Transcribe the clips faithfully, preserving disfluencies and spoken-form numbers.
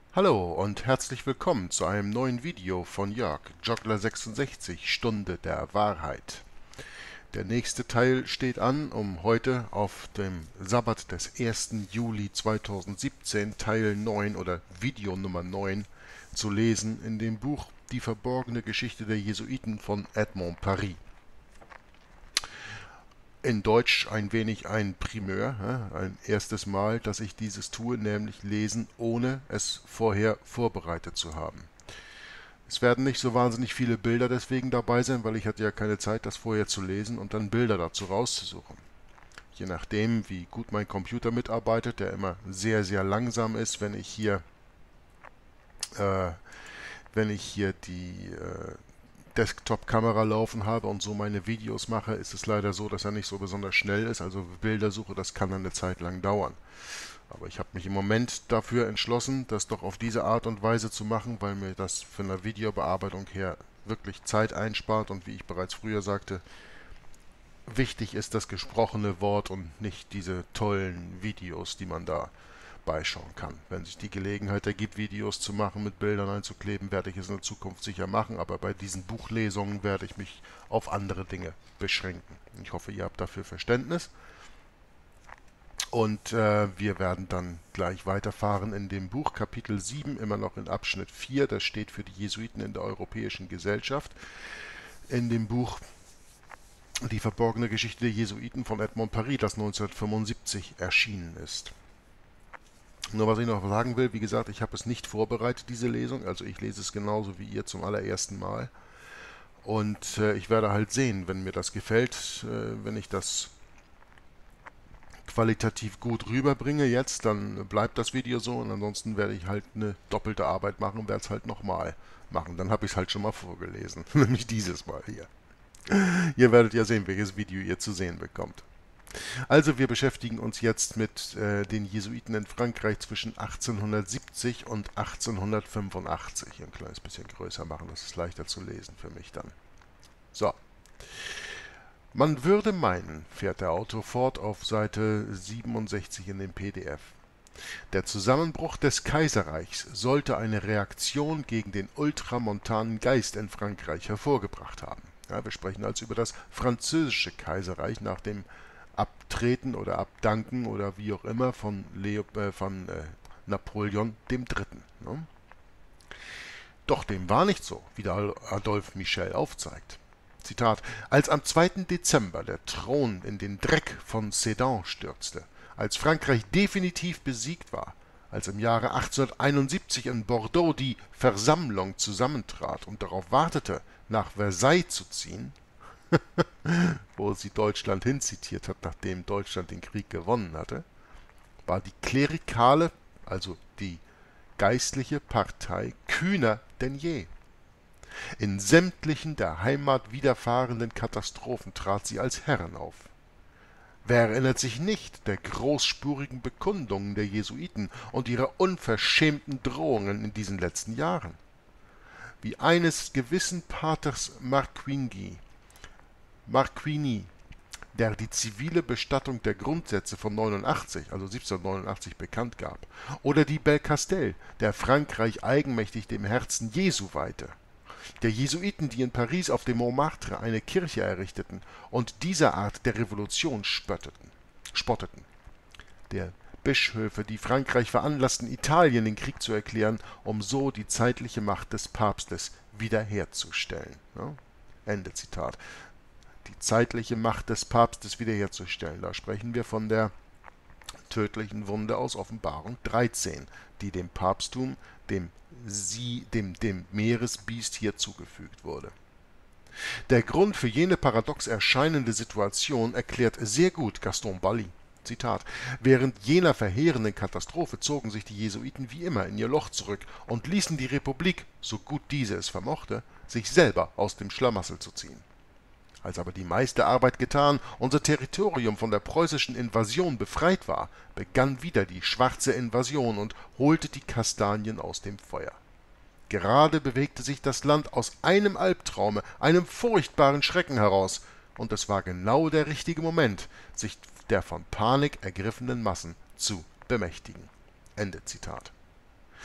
Hallo und herzlich willkommen zu einem neuen Video von Jörg, Joggler sechsundsechzig, Stunde der Wahrheit. Der nächste Teil steht an, um heute auf dem Sabbat des ersten Juli zweitausendsiebzehn Teil neun oder Video Nummer neun zu lesen in dem Buch Die verborgene Geschichte der Jesuiten von Edmond Paris. In Deutsch ein wenig ein Primeur, ein erstes Mal, dass ich dieses tue, nämlich lesen, ohne es vorher vorbereitet zu haben. Es werden nicht so wahnsinnig viele Bilder deswegen dabei sein, weil ich hatte ja keine Zeit, das vorher zu lesen und dann Bilder dazu rauszusuchen. Je nachdem, wie gut mein Computer mitarbeitet, der immer sehr, sehr langsam ist, wenn ich hier, äh, wenn ich hier die äh, Desktop-Kamera laufen habe und so meine Videos mache, ist es leider so, dass er nicht so besonders schnell ist. Also Bildersuche, das kann dann eine Zeit lang dauern. Aber ich habe mich im Moment dafür entschlossen, das doch auf diese Art und Weise zu machen, weil mir das von der Videobearbeitung her wirklich Zeit einspart und wie ich bereits früher sagte, wichtig ist das gesprochene Wort und nicht diese tollen Videos, die man da beischauen kann. Wenn sich die Gelegenheit ergibt, Videos zu machen, mit Bildern einzukleben, werde ich es in der Zukunft sicher machen, aber bei diesen Buchlesungen werde ich mich auf andere Dinge beschränken. Ich hoffe, ihr habt dafür Verständnis. Und äh, wir werden dann gleich weiterfahren in dem Buch, Kapitel sieben, immer noch in Abschnitt vier, das steht für die Jesuiten in der Europäischen Gesellschaft. In dem Buch Die verborgene Geschichte der Jesuiten von Edmond Paris, das neunzehnhundertfünfundsiebzig erschienen ist. Nur was ich noch sagen will, wie gesagt, ich habe es nicht vorbereitet, diese Lesung, also ich lese es genauso wie ihr zum allerersten Mal. Und äh, ich werde halt sehen, wenn mir das gefällt, äh, wenn ich das qualitativ gut rüberbringe jetzt, dann bleibt das Video so und ansonsten werde ich halt eine doppelte Arbeit machen und werde es halt nochmal machen. Dann habe ich es halt schon mal vorgelesen, nämlich dieses Mal hier. Ihr werdet ja sehen, welches Video ihr zu sehen bekommt. Also wir beschäftigen uns jetzt mit äh, den Jesuiten in Frankreich zwischen achtzehnhundertsiebzig und achtzehnhundertfünfundachtzig. Ein kleines bisschen größer machen, das ist leichter zu lesen für mich dann. So. Man würde meinen, fährt der Autor fort auf Seite siebenundsechzig in dem P D F, der Zusammenbruch des Kaiserreichs sollte eine Reaktion gegen den ultramontanen Geist in Frankreich hervorgebracht haben. Ja, wir sprechen also über das französische Kaiserreich nach dem Abtreten oder Abdanken oder wie auch immer von, Leo, äh, von äh, Napoleon dem Dritten. Ne? Doch dem war nicht so, wie der Adolphe Michel aufzeigt. Zitat: Als am zweiten Dezember der Thron in den Dreck von Sedan stürzte, als Frankreich definitiv besiegt war, als im Jahre achtzehnhunderteinundsiebzig in Bordeaux die Versammlung zusammentrat und darauf wartete, nach Versailles zu ziehen, wo sie Deutschland hinzitiert hat, nachdem Deutschland den Krieg gewonnen hatte, war die klerikale, also die geistliche Partei kühner denn je. In sämtlichen der Heimat widerfahrenden Katastrophen trat sie als Herrin auf. Wer erinnert sich nicht der großspurigen Bekundungen der Jesuiten und ihrer unverschämten Drohungen in diesen letzten Jahren? Wie eines gewissen Paters Marquigny, Marquigny, der die zivile Bestattung der Grundsätze von neunundachtzig, also siebzehnhundertneunundachtzig, bekannt gab, oder die Belcastel, der Frankreich eigenmächtig dem Herzen Jesu weihte, der Jesuiten, die in Paris auf dem Montmartre eine Kirche errichteten und dieser Art der Revolution spötteten, spotteten, der Bischöfe, die Frankreich veranlassten, Italien den Krieg zu erklären, um so die zeitliche Macht des Papstes wiederherzustellen. Ja? Ende Zitat. Die zeitliche Macht des Papstes wiederherzustellen. Da sprechen wir von der tödlichen Wunde aus Offenbarung dreizehn, die dem Papsttum, dem, sie, dem, dem Meeresbiest hier zugefügt wurde. Der Grund für jene paradox erscheinende Situation erklärt sehr gut Gaston Bally. Zitat: Während jener verheerenden Katastrophe zogen sich die Jesuiten wie immer in ihr Loch zurück und ließen die Republik, so gut diese es vermochte, sich selber aus dem Schlamassel zu ziehen. Als aber die meiste Arbeit getan, unser Territorium von der preußischen Invasion befreit war, begann wieder die schwarze Invasion und holte die Kastanien aus dem Feuer. Gerade bewegte sich das Land aus einem Albtraume, einem furchtbaren Schrecken heraus, und es war genau der richtige Moment, sich der von Panik ergriffenen Massen zu bemächtigen. Ende Zitat.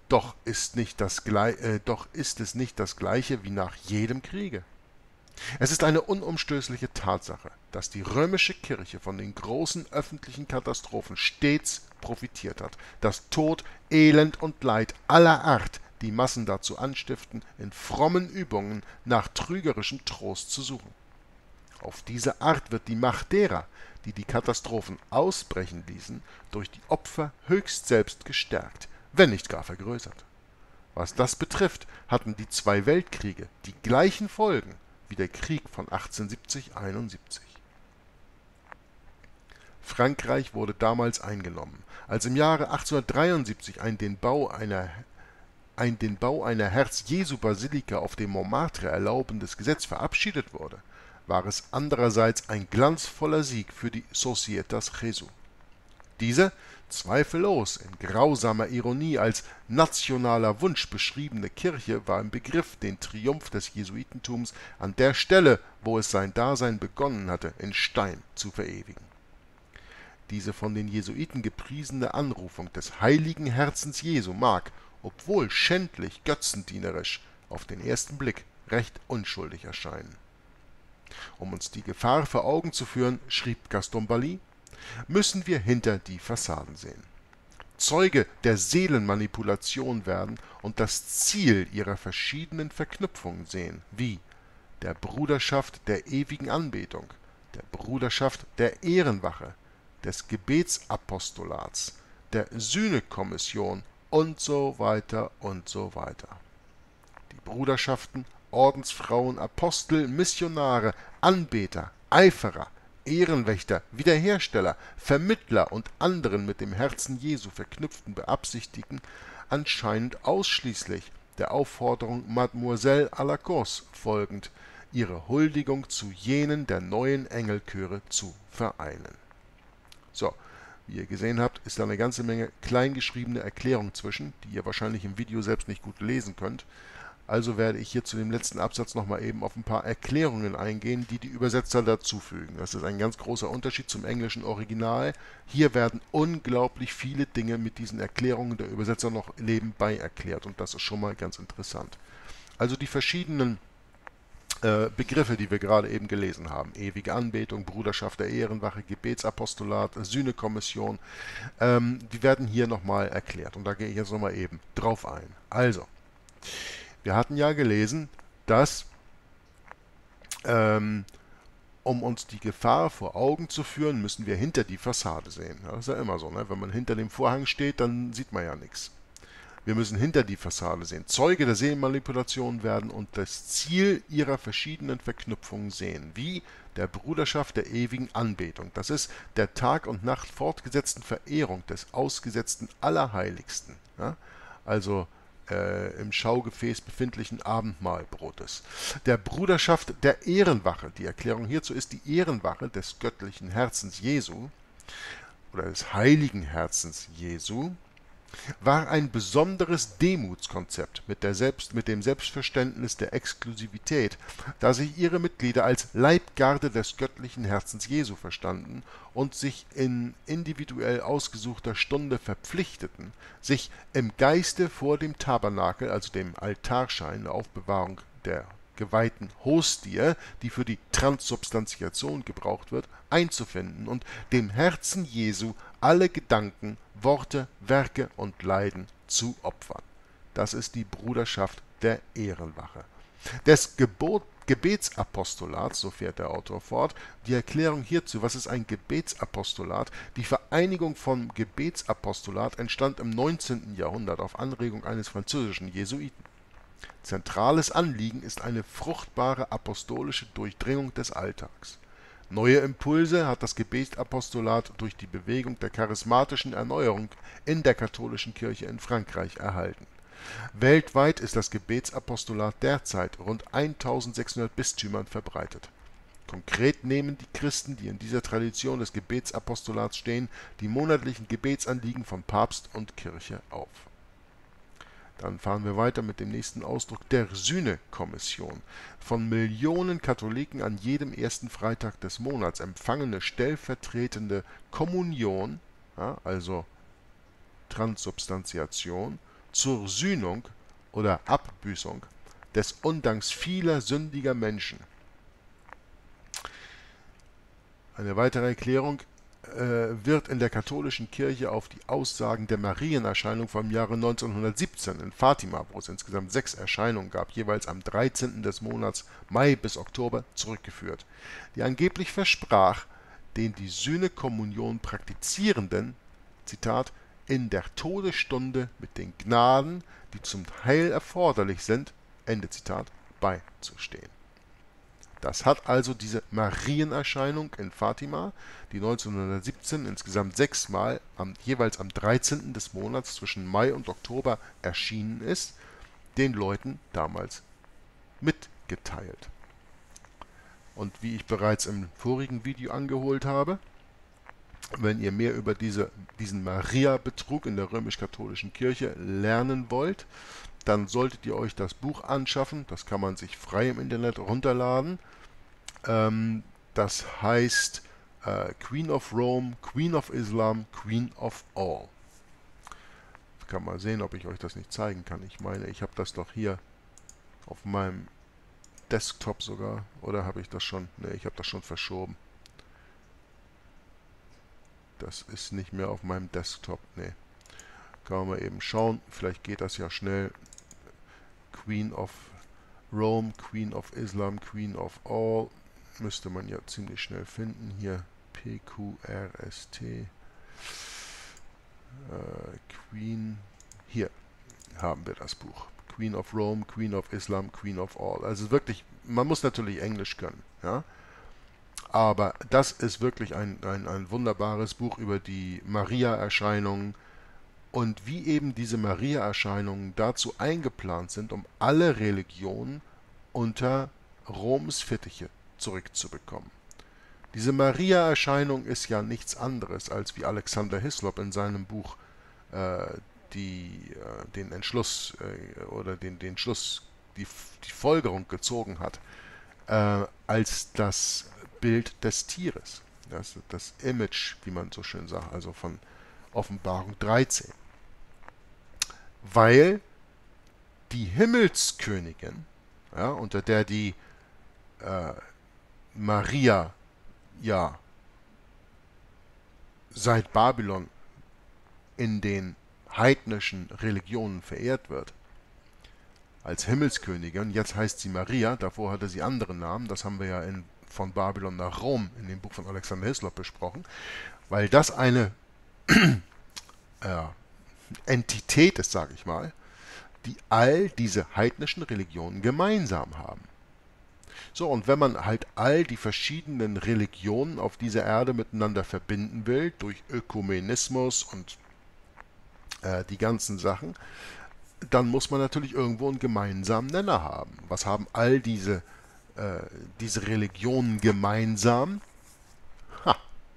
Doch ist, nicht das, äh, doch ist es nicht das Gleiche wie nach jedem Kriege. Es ist eine unumstößliche Tatsache, dass die römische Kirche von den großen öffentlichen Katastrophen stets profitiert hat, dass Tod, Elend und Leid aller Art die Massen dazu anstiften, in frommen Übungen nach trügerischem Trost zu suchen. Auf diese Art wird die Macht derer, die die Katastrophen ausbrechen ließen, durch die Opfer höchst selbst gestärkt, wenn nicht gar vergrößert. Was das betrifft, hatten die zwei Weltkriege die gleichen Folgen wie der Krieg von achtzehnhundertsiebzig einundsiebzig. Frankreich wurde damals eingenommen, als im Jahre achtzehnhundertdreiundsiebzig ein den Bau einer, ein den Bau einer Herz-Jesu-Basilika auf dem Montmartre erlaubendes Gesetz verabschiedet wurde, war es andererseits ein glanzvoller Sieg für die Societas Jesu. Diese, zweifellos in grausamer Ironie als nationaler Wunsch beschriebene Kirche war im Begriff, den Triumph des Jesuitentums an der Stelle, wo es sein Dasein begonnen hatte, in Stein zu verewigen. Diese von den Jesuiten gepriesene Anrufung des heiligen Herzens Jesu mag, obwohl schändlich götzendienerisch, auf den ersten Blick recht unschuldig erscheinen. Um uns die Gefahr vor Augen zu führen, schrieb Gaston Bally, müssen wir hinter die Fassaden sehen, Zeuge der Seelenmanipulation werden und das Ziel ihrer verschiedenen Verknüpfungen sehen, wie der Bruderschaft der ewigen Anbetung, der Bruderschaft der Ehrenwache, des Gebetsapostolats, der Sühnekommission und so weiter und so weiter. Die Bruderschaften, Ordensfrauen, Apostel, Missionare, Anbeter, Eiferer, Ehrenwächter, Wiederhersteller, Vermittler und anderen mit dem Herzen Jesu verknüpften beabsichtigen, anscheinend ausschließlich der Aufforderung Mademoiselle à la Course folgend, ihre Huldigung zu jenen der neuen Engelchöre zu vereinen. So, wie ihr gesehen habt, ist da eine ganze Menge kleingeschriebene Erklärung zwischen, die ihr wahrscheinlich im Video selbst nicht gut lesen könnt. Also werde ich hier zu dem letzten Absatz nochmal eben auf ein paar Erklärungen eingehen, die die Übersetzer dazufügen. Das ist ein ganz großer Unterschied zum englischen Original. Hier werden unglaublich viele Dinge mit diesen Erklärungen der Übersetzer noch nebenbei erklärt und das ist schon mal ganz interessant. Also die verschiedenen äh, Begriffe, die wir gerade eben gelesen haben, ewige Anbetung, Bruderschaft der Ehrenwache, Gebetsapostolat, Sühnekommission, ähm, die werden hier nochmal erklärt und da gehe ich jetzt nochmal eben drauf ein. Also, wir hatten ja gelesen, dass, ähm, um uns die Gefahr vor Augen zu führen, müssen wir hinter die Fassade sehen. Ja, das ist ja immer so, ne? Wenn man hinter dem Vorhang steht, dann sieht man ja nichts. Wir müssen hinter die Fassade sehen, Zeuge der Seelenmanipulation werden und das Ziel ihrer verschiedenen Verknüpfungen sehen, wie der Bruderschaft der ewigen Anbetung. Das ist der Tag und Nacht fortgesetzten Verehrung des ausgesetzten Allerheiligsten. Ja? Also im Schaugefäß befindlichen Abendmahlbrotes. Der Bruderschaft der Ehrenwache, die Erklärung hierzu ist die Ehrenwache des göttlichen Herzens Jesu oder des heiligen Herzens Jesu, war ein besonderes Demutskonzept mit, der Selbst, mit dem Selbstverständnis der Exklusivität, da sich ihre Mitglieder als Leibgarde des göttlichen Herzens Jesu verstanden und sich in individuell ausgesuchter Stunde verpflichteten, sich im Geiste vor dem Tabernakel, also dem Altarschein, der Aufbewahrung der geweihten Hostie, die für die Transsubstantiation gebraucht wird, einzufinden und dem Herzen Jesu alle Gedanken, Worte, Werke und Leiden zu opfern. Das ist die Bruderschaft der Ehrenwache. Des Gebot, Gebetsapostolats, so fährt der Autor fort, die Erklärung hierzu, was ist ein Gebetsapostolat? Die Vereinigung vom Gebetsapostolat entstand im neunzehnten Jahrhundert auf Anregung eines französischen Jesuiten. Zentrales Anliegen ist eine fruchtbare apostolische Durchdringung des Alltags. Neue Impulse hat das Gebetsapostolat durch die Bewegung der charismatischen Erneuerung in der katholischen Kirche in Frankreich erhalten. Weltweit ist das Gebetsapostolat derzeit rund eintausendsechshundert Bistümern verbreitet. Konkret nehmen die Christen, die in dieser Tradition des Gebetsapostolats stehen, die monatlichen Gebetsanliegen von Papst und Kirche auf. Dann fahren wir weiter mit dem nächsten Ausdruck der Sühnekommission. Von Millionen Katholiken an jedem ersten Freitag des Monats empfangene stellvertretende Kommunion, ja, also Transsubstantiation, zur Sühnung oder Abbüßung des Undanks vieler sündiger Menschen. Eine weitere Erklärung äh, wird in der katholischen Kirche auf die Aussagen der Marienerscheinung vom Jahre neunzehnhundertsiebzehn in Fatima, wo es insgesamt sechs Erscheinungen gab, jeweils am dreizehnten des Monats Mai bis Oktober, zurückgeführt, die angeblich versprach, den die Sühnekommunion praktizierenden, Zitat, in der Todesstunde mit den Gnaden, die zum Heil erforderlich sind, Ende Zitat, beizustehen. Das hat also diese Marienerscheinung in Fatima, die neunzehnhundertsiebzehn insgesamt sechsmal am, jeweils am dreizehnten des Monats zwischen Mai und Oktober erschienen ist, den Leuten damals mitgeteilt. Und wie ich bereits im vorigen Video angeholt habe, wenn ihr mehr über diese, diesen Maria-Betrug in der römisch-katholischen Kirche lernen wollt, dann solltet ihr euch das Buch anschaffen. Das kann man sich frei im Internet runterladen. Ähm, das heißt äh, Queen of Rome, Queen of Islam, Queen of All. Ich kann mal sehen, ob ich euch das nicht zeigen kann. Ich meine, ich habe das doch hier auf meinem Desktop sogar. Oder habe ich das schon? Ne, ich habe das schon verschoben. Das ist nicht mehr auf meinem Desktop. Ne. Kann man mal eben schauen. Vielleicht geht das ja schnell. Queen of Rome, Queen of Islam, Queen of All. Müsste man ja ziemlich schnell finden. Hier P Q R S T. Äh, Queen. Hier haben wir das Buch. Queen of Rome, Queen of Islam, Queen of All. Also wirklich, man muss natürlich Englisch können. Ja? Aber das ist wirklich ein, ein, ein wunderbares Buch über die Maria-Erscheinungen und wie eben diese Maria-Erscheinungen dazu eingeplant sind, um alle Religionen unter Roms Fittiche zurückzubekommen. Diese Maria-Erscheinung ist ja nichts anderes, als wie Alexander Hislop in seinem Buch äh, die, äh, den Entschluss äh, oder den, den Schluss, die, die Folgerung gezogen hat, äh, als das Bild des Tieres, das, das Image, wie man so schön sagt, also von Offenbarung dreizehn. Weil die Himmelskönigin, ja, unter der die äh, Maria ja seit Babylon in den heidnischen Religionen verehrt wird, als Himmelskönigin, jetzt heißt sie Maria, davor hatte sie andere Namen, das haben wir ja in von Babylon nach Rom in dem Buch von Alexander Hislop besprochen, weil das eine äh, Entität ist, sage ich mal, die all diese heidnischen Religionen gemeinsam haben. So, und wenn man halt all die verschiedenen Religionen auf dieser Erde miteinander verbinden will, durch Ökumenismus und äh, die ganzen Sachen, dann muss man natürlich irgendwo einen gemeinsamen Nenner haben. Was haben all diese äh, diese Religionen gemeinsam? Ha.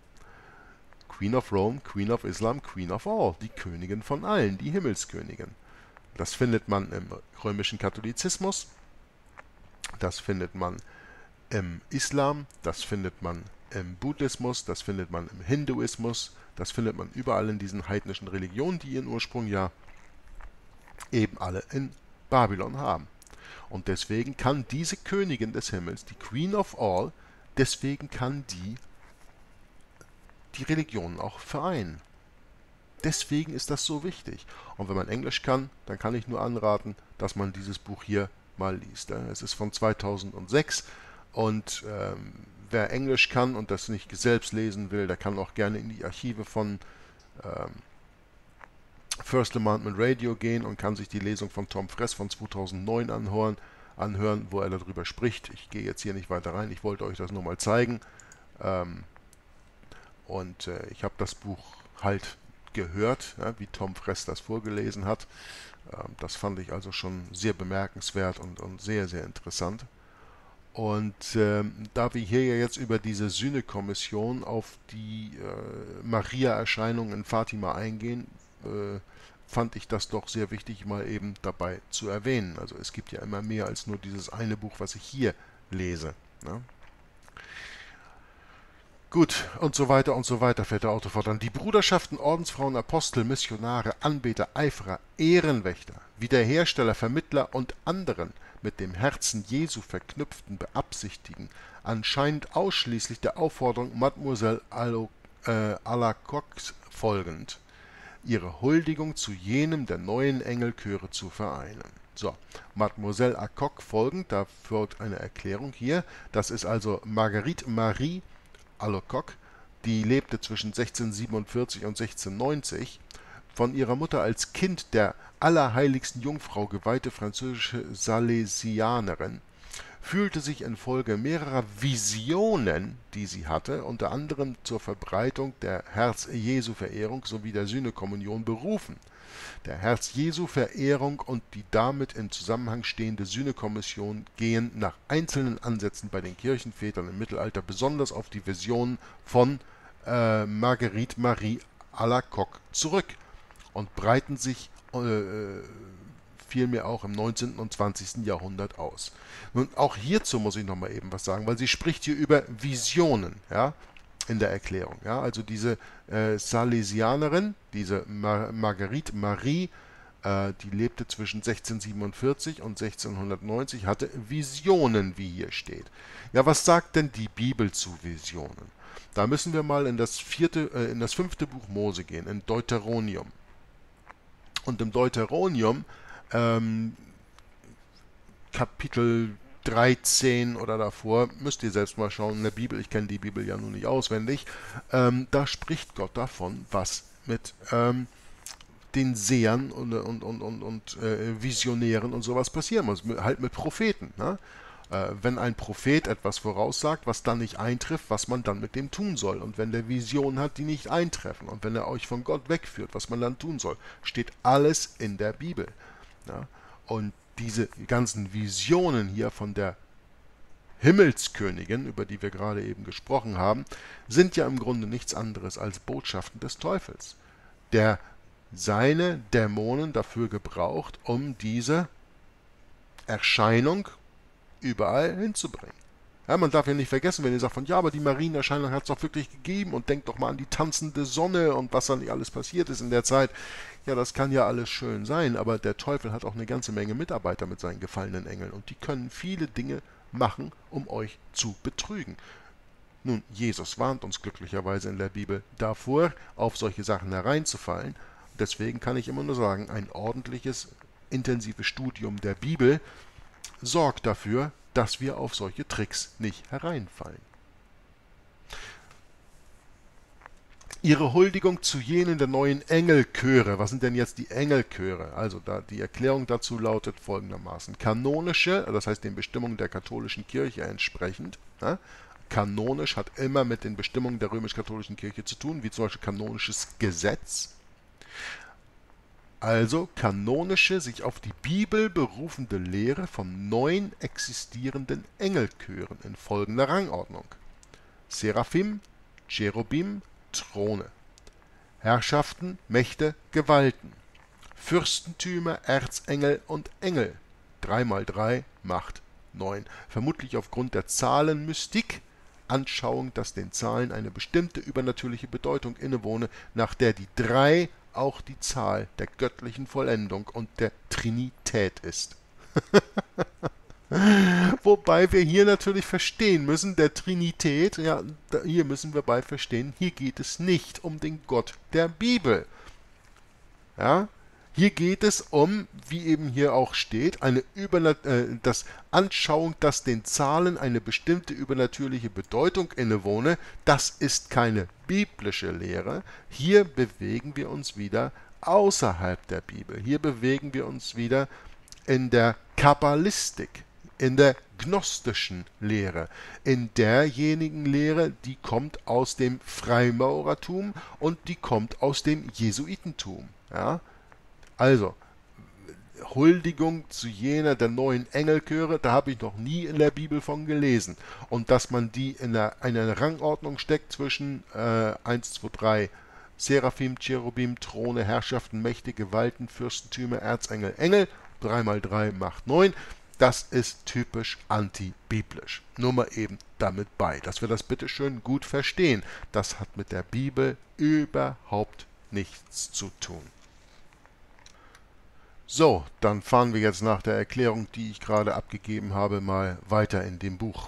Queen of Rome, Queen of Islam, Queen of All, die Königin von allen, die Himmelskönigin. Das findet man im römischen Katholizismus, das findet man im Islam, das findet man im Buddhismus, das findet man im Hinduismus, das findet man überall in diesen heidnischen Religionen, die ihren Ursprung ja eben alle in Babylon haben. Und deswegen kann diese Königin des Himmels, die Queen of All, deswegen kann die die Religionen auch vereinen. Deswegen ist das so wichtig. Und wenn man Englisch kann, dann kann ich nur anraten, dass man dieses Buch hier mal liest. Es ist von zweitausendsechs und ähm, wer Englisch kann und das nicht selbst lesen will, der kann auch gerne in die Archive von ähm, First Amendment Radio gehen und kann sich die Lesung von Tom Friess von zweitausendneun anhören, anhören, wo er darüber spricht. Ich gehe jetzt hier nicht weiter rein, ich wollte euch das nur mal zeigen. Ähm, und äh, ich habe das Buch halt gehört, ja, wie Tom Friess das vorgelesen hat. Ähm, das fand ich also schon sehr bemerkenswert und, und sehr, sehr interessant. Und ähm, da wir hier ja jetzt über diese Sühnekommission auf die äh, Maria-Erscheinung in Fatima eingehen, äh, fand ich das doch sehr wichtig, mal eben dabei zu erwähnen. Also es gibt ja immer mehr als nur dieses eine Buch, was ich hier lese. Ne? Gut, und so weiter und so weiter fährt der Autor fort. Dann die Bruderschaften, Ordensfrauen, Apostel, Missionare, Anbeter, Eiferer, Ehrenwächter, Wiederhersteller, Vermittler und anderen mit dem Herzen Jesu verknüpften beabsichtigen, anscheinend ausschließlich der Aufforderung Mademoiselle äh, Alacoque folgend, ihre Huldigung zu jenem der neuen Engelchöre zu vereinen. So, Mademoiselle Alacoque folgend, da folgt eine Erklärung hier. Das ist also Marguerite Marie Alacoque, die lebte zwischen sechzehnhundertsiebenundvierzig und sechzehnhundertneunzig, von ihrer Mutter als Kind der allerheiligsten Jungfrau geweihte französische Salesianerin, fühlte sich infolge mehrerer Visionen, die sie hatte, unter anderem zur Verbreitung der Herz-Jesu-Verehrung sowie der Sühnekommunion berufen. Der Herz-Jesu-Verehrung und die damit im Zusammenhang stehende Sühnekommunion gehen nach einzelnen Ansätzen bei den Kirchenvätern im Mittelalter besonders auf die Visionen von äh, Marguerite Marie Alacoque zurück und breiten sich äh, vielmehr auch im neunzehnten und zwanzigsten Jahrhundert aus. Nun, auch hierzu muss ich nochmal eben was sagen, weil sie spricht hier über Visionen, ja, in der Erklärung. Ja, also diese äh, Salesianerin, diese Mar Marguerite Marie, äh, die lebte zwischen sechzehnhundertsiebenundvierzig und sechzehnhundertneunzig, hatte Visionen, wie hier steht. Ja, was sagt denn die Bibel zu Visionen? Da müssen wir mal in das vierte, äh, in das fünfte Buch Mose gehen, in Deuteronium. Und im Deuteronium ähm, Kapitel dreizehn oder davor, müsst ihr selbst mal schauen in der Bibel, ich kenne die Bibel ja nun nicht auswendig, ähm, da spricht Gott davon, was mit ähm, den Sehern und, und, und, und, und äh, Visionären und sowas passieren muss, halt mit Propheten. Ne? Äh, wenn ein Prophet etwas voraussagt, was dann nicht eintrifft, was man dann mit dem tun soll. Und wenn der Visionen hat, die nicht eintreffen und wenn er euch von Gott wegführt, was man dann tun soll, steht alles in der Bibel. Ja? Und diese ganzen Visionen hier von der Himmelskönigin, über die wir gerade eben gesprochen haben, sind ja im Grunde nichts anderes als Botschaften des Teufels, der seine Dämonen dafür gebraucht, um diese Erscheinung überall hinzubringen. Ja, man darf ja nicht vergessen, wenn ihr sagt, von, ja, aber die Marienerscheinung hat es doch wirklich gegeben und denkt doch mal an die tanzende Sonne und was dann nicht alles passiert ist in der Zeit. Ja, das kann ja alles schön sein, aber der Teufel hat auch eine ganze Menge Mitarbeiter mit seinen gefallenen Engeln und die können viele Dinge machen, um euch zu betrügen. Nun, Jesus warnt uns glücklicherweise in der Bibel davor, auf solche Sachen hereinzufallen. Deswegen kann ich immer nur sagen, ein ordentliches, intensives Studium der Bibel sorgt dafür, dass wir auf solche Tricks nicht hereinfallen. Ihre Huldigung zu jenen der neuen Engelchöre. Was sind denn jetzt die Engelchöre? Also da, die Erklärung dazu lautet folgendermaßen. Kanonische, das heißt den Bestimmungen der katholischen Kirche entsprechend, ja, kanonisch hat immer mit den Bestimmungen der römisch-katholischen Kirche zu tun, wie zum Beispiel kanonisches Gesetz. Also kanonische, sich auf die Bibel berufende Lehre von neun existierenden Engelchören in folgender Rangordnung. Seraphim, Cherubim, Throne. Herrschaften, Mächte, Gewalten. Fürstentümer, Erzengel und Engel. drei mal drei macht neun. Vermutlich aufgrund der Zahlenmystik, Anschauung, dass den Zahlen eine bestimmte übernatürliche Bedeutung innewohne, nach der die drei auch die Zahl der göttlichen Vollendung und der Trinität ist. Wobei wir hier natürlich verstehen müssen, der Trinität, ja, hier müssen wir bei verstehen, hier geht es nicht um den Gott der Bibel. Ja, hier geht es um, wie eben hier auch steht, eine Übernat äh, das Anschauung, dass den Zahlen eine bestimmte übernatürliche Bedeutung innewohne. Das ist keine biblische Lehre. Hier bewegen wir uns wieder außerhalb der Bibel. Hier bewegen wir uns wieder in der Kabbalistik, in der gnostischen Lehre, in derjenigen Lehre, die kommt aus dem Freimaurertum und die kommt aus dem Jesuitentum. Ja? Also, Huldigung zu jener der neuen Engelchöre, da habe ich noch nie in der Bibel von gelesen. Und dass man die in einer, eine Rangordnung steckt zwischen äh, eins, zwei, drei, Seraphim, Cherubim, Throne, Herrschaften, Mächte, Gewalten, Fürstentümer, Erzengel, Engel, drei mal drei macht neun. Das ist typisch antibiblisch. Nur mal eben damit bei, dass wir das bitte schön gut verstehen. Das hat mit der Bibel überhaupt nichts zu tun. So, dann fahren wir jetzt nach der Erklärung, die ich gerade abgegeben habe, mal weiter in dem Buch.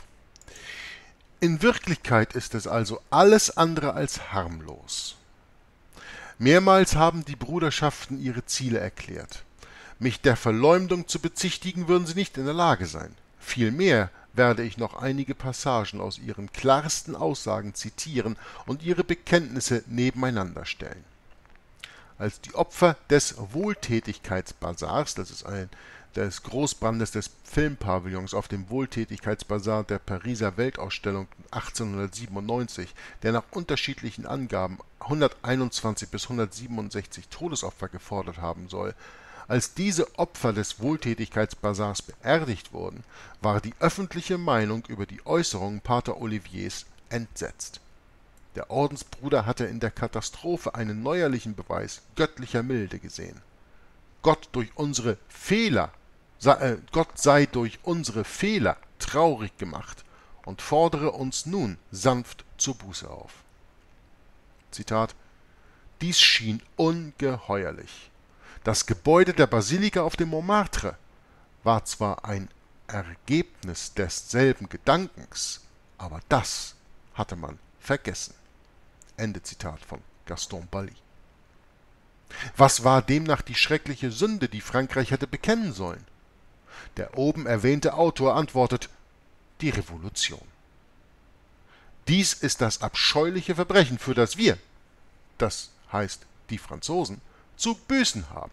In Wirklichkeit ist es also alles andere als harmlos. Mehrmals haben die Bruderschaften ihre Ziele erklärt. Mich der Verleumdung zu bezichtigen, würden sie nicht in der Lage sein. Vielmehr werde ich noch einige Passagen aus ihren klarsten Aussagen zitieren und ihre Bekenntnisse nebeneinander stellen. Als die Opfer des Wohltätigkeitsbasars, das ist ein des Großbrandes des Filmpavillons auf dem Wohltätigkeitsbasar der Pariser Weltausstellung achtzehnhundertsiebenundneunzig, der nach unterschiedlichen Angaben hunderteinundzwanzig bis hundertsiebenundsechzig Todesopfer gefordert haben soll. Als diese Opfer des Wohltätigkeitsbasars beerdigt wurden, war die öffentliche Meinung über die Äußerungen Pater Oliviers entsetzt. Der Ordensbruder hatte in der Katastrophe einen neuerlichen Beweis göttlicher Milde gesehen. Gott durch unsere Fehler, äh, Gott sei durch unsere Fehler traurig gemacht und fordere uns nun sanft zur Buße auf. Zitat: Dies schien ungeheuerlich. Das Gebäude der Basilika auf dem Montmartre war zwar ein Ergebnis desselben Gedankens, aber das hatte man vergessen. Ende Zitat von Gaston Bally. Was war demnach die schreckliche Sünde, die Frankreich hätte bekennen sollen? Der oben erwähnte Autor antwortet: die Revolution. Dies ist das abscheuliche Verbrechen, für das wir, das heißt die Franzosen, zu büßen haben.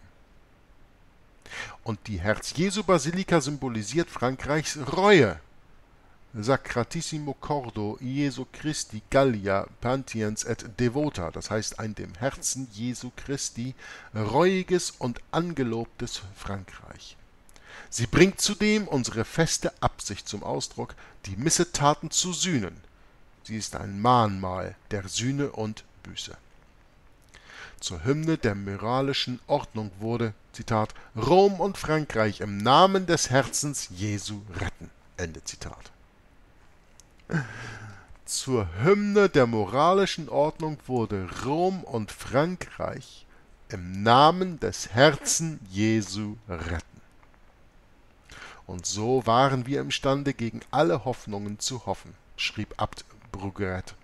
Und die Herz-Jesu-Basilika symbolisiert Frankreichs Reue. Sacratissimo Cordo Jesu Christi Gallia Pantiens et Devota, das heißt ein dem Herzen Jesu Christi reuiges und angelobtes Frankreich. Sie bringt zudem unsere feste Absicht zum Ausdruck, die Missetaten zu sühnen. Sie ist ein Mahnmal der Sühne und Buße. Zur Hymne der moralischen Ordnung wurde, Zitat, Rom und Frankreich im Namen des Herzens Jesu retten. Ende Zitat. Zur Hymne der moralischen Ordnung wurde Rom und Frankreich im Namen des Herzen Jesu retten. Und so waren wir imstande, gegen alle Hoffnungen zu hoffen, schrieb Abt Brugueret,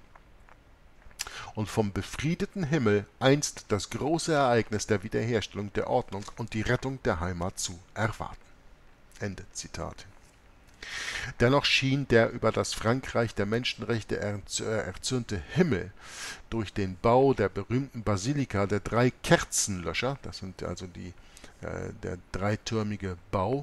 und vom befriedeten Himmel einst das große Ereignis der Wiederherstellung der Ordnung und die Rettung der Heimat zu erwarten. Ende Zitat. Dennoch schien der über das Frankreich der Menschenrechte erzürnte Himmel durch den Bau der berühmten Basilika der drei Kerzenlöscher, das sind also die, äh, der dreitürmige Bau,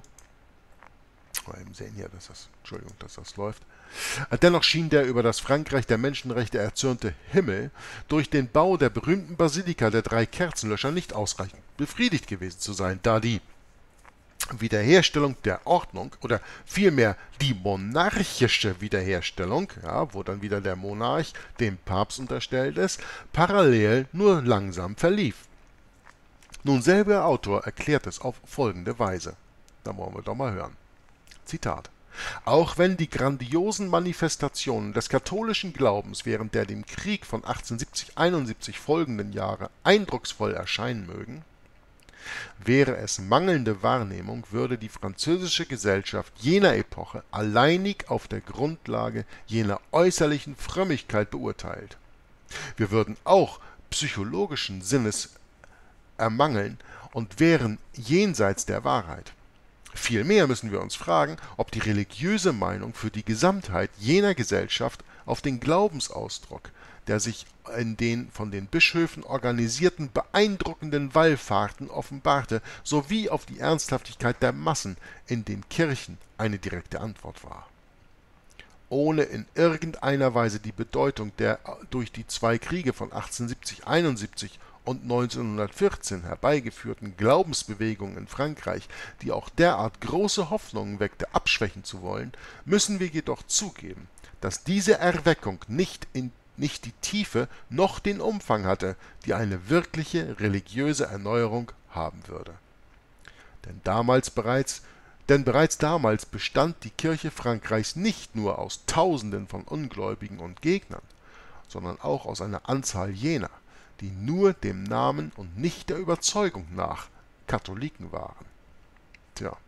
mal eben sehen hier, dass das, Entschuldigung, dass das läuft, dennoch schien der über das Frankreich der Menschenrechte erzürnte Himmel durch den Bau der berühmten Basilika der drei Kerzenlöscher nicht ausreichend befriedigt gewesen zu sein, da die Wiederherstellung der Ordnung oder vielmehr die monarchische Wiederherstellung, ja, wo dann wieder der Monarch dem Papst unterstellt ist, parallel nur langsam verlief. Nun selber Autor erklärt es auf folgende Weise. Da wollen wir doch mal hören. Zitat: Auch wenn die grandiosen Manifestationen des katholischen Glaubens während der dem Krieg von achtzehnhundertsiebzig einundsiebzig folgenden Jahre eindrucksvoll erscheinen mögen, wäre es mangelnde Wahrnehmung, würde die französische Gesellschaft jener Epoche alleinig auf der Grundlage jener äußerlichen Frömmigkeit beurteilt. Wir würden auch psychologischen Sinnes ermangeln und wären jenseits der Wahrheit. Vielmehr müssen wir uns fragen, ob die religiöse Meinung für die Gesamtheit jener Gesellschaft auf den Glaubensausdruck, der sich in den von den Bischöfen organisierten beeindruckenden Wallfahrten offenbarte, sowie auf die Ernsthaftigkeit der Massen in den Kirchen eine direkte Antwort war. Ohne in irgendeiner Weise die Bedeutung der durch die zwei Kriege von achtzehnhundertsiebzig einundsiebzig und neunzehnhundertvierzehn herbeigeführten Glaubensbewegungen in Frankreich, die auch derart große Hoffnungen weckte, abschwächen zu wollen, müssen wir jedoch zugeben, dass diese Erweckung nicht in nicht die Tiefe noch den Umfang hatte, die eine wirkliche religiöse Erneuerung haben würde. Denn damals bereits Denn bereits damals bestand die Kirche Frankreichs nicht nur aus Tausenden von Ungläubigen und Gegnern, sondern auch aus einer Anzahl jener, die nur dem Namen und nicht der Überzeugung nach Katholiken waren. Tja.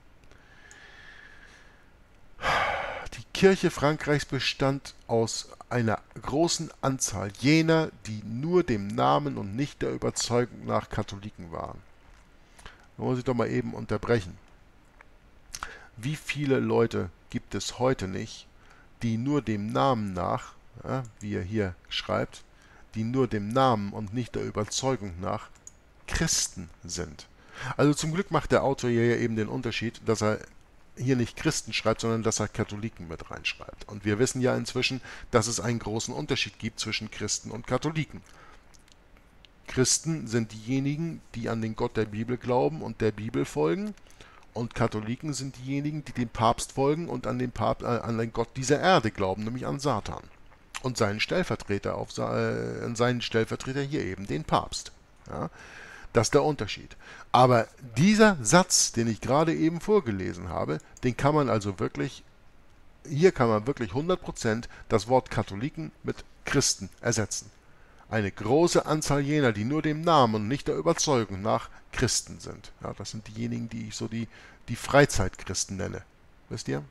Die Kirche Frankreichs bestand aus einer großen Anzahl jener, die nur dem Namen und nicht der Überzeugung nach Katholiken waren. Da muss ich doch mal eben unterbrechen. Wie viele Leute gibt es heute nicht, die nur dem Namen nach, ja, wie er hier schreibt, die nur dem Namen und nicht der Überzeugung nach Christen sind? Also zum Glück macht der Autor hier ja eben den Unterschied, dass er hier nicht Christen schreibt, sondern dass er Katholiken mit reinschreibt. Und wir wissen ja inzwischen, dass es einen großen Unterschied gibt zwischen Christen und Katholiken. Christen sind diejenigen, die an den Gott der Bibel glauben und der Bibel folgen, und Katholiken sind diejenigen, die dem Papst folgen und an den, Papst, äh, an den Gott dieser Erde glauben, nämlich an Satan. Und seinen Stellvertreter, auf, äh, an seinen Stellvertreter hier eben, den Papst. Ja? Das ist der Unterschied. Aber dieser Satz, den ich gerade eben vorgelesen habe, den kann man also wirklich, hier kann man wirklich hundert Prozent das Wort Katholiken mit Christen ersetzen. Eine große Anzahl jener, die nur dem Namen und nicht der Überzeugung nach Christen sind. Ja, das sind diejenigen, die ich so die, die Freizeitchristen nenne. Wisst ihr?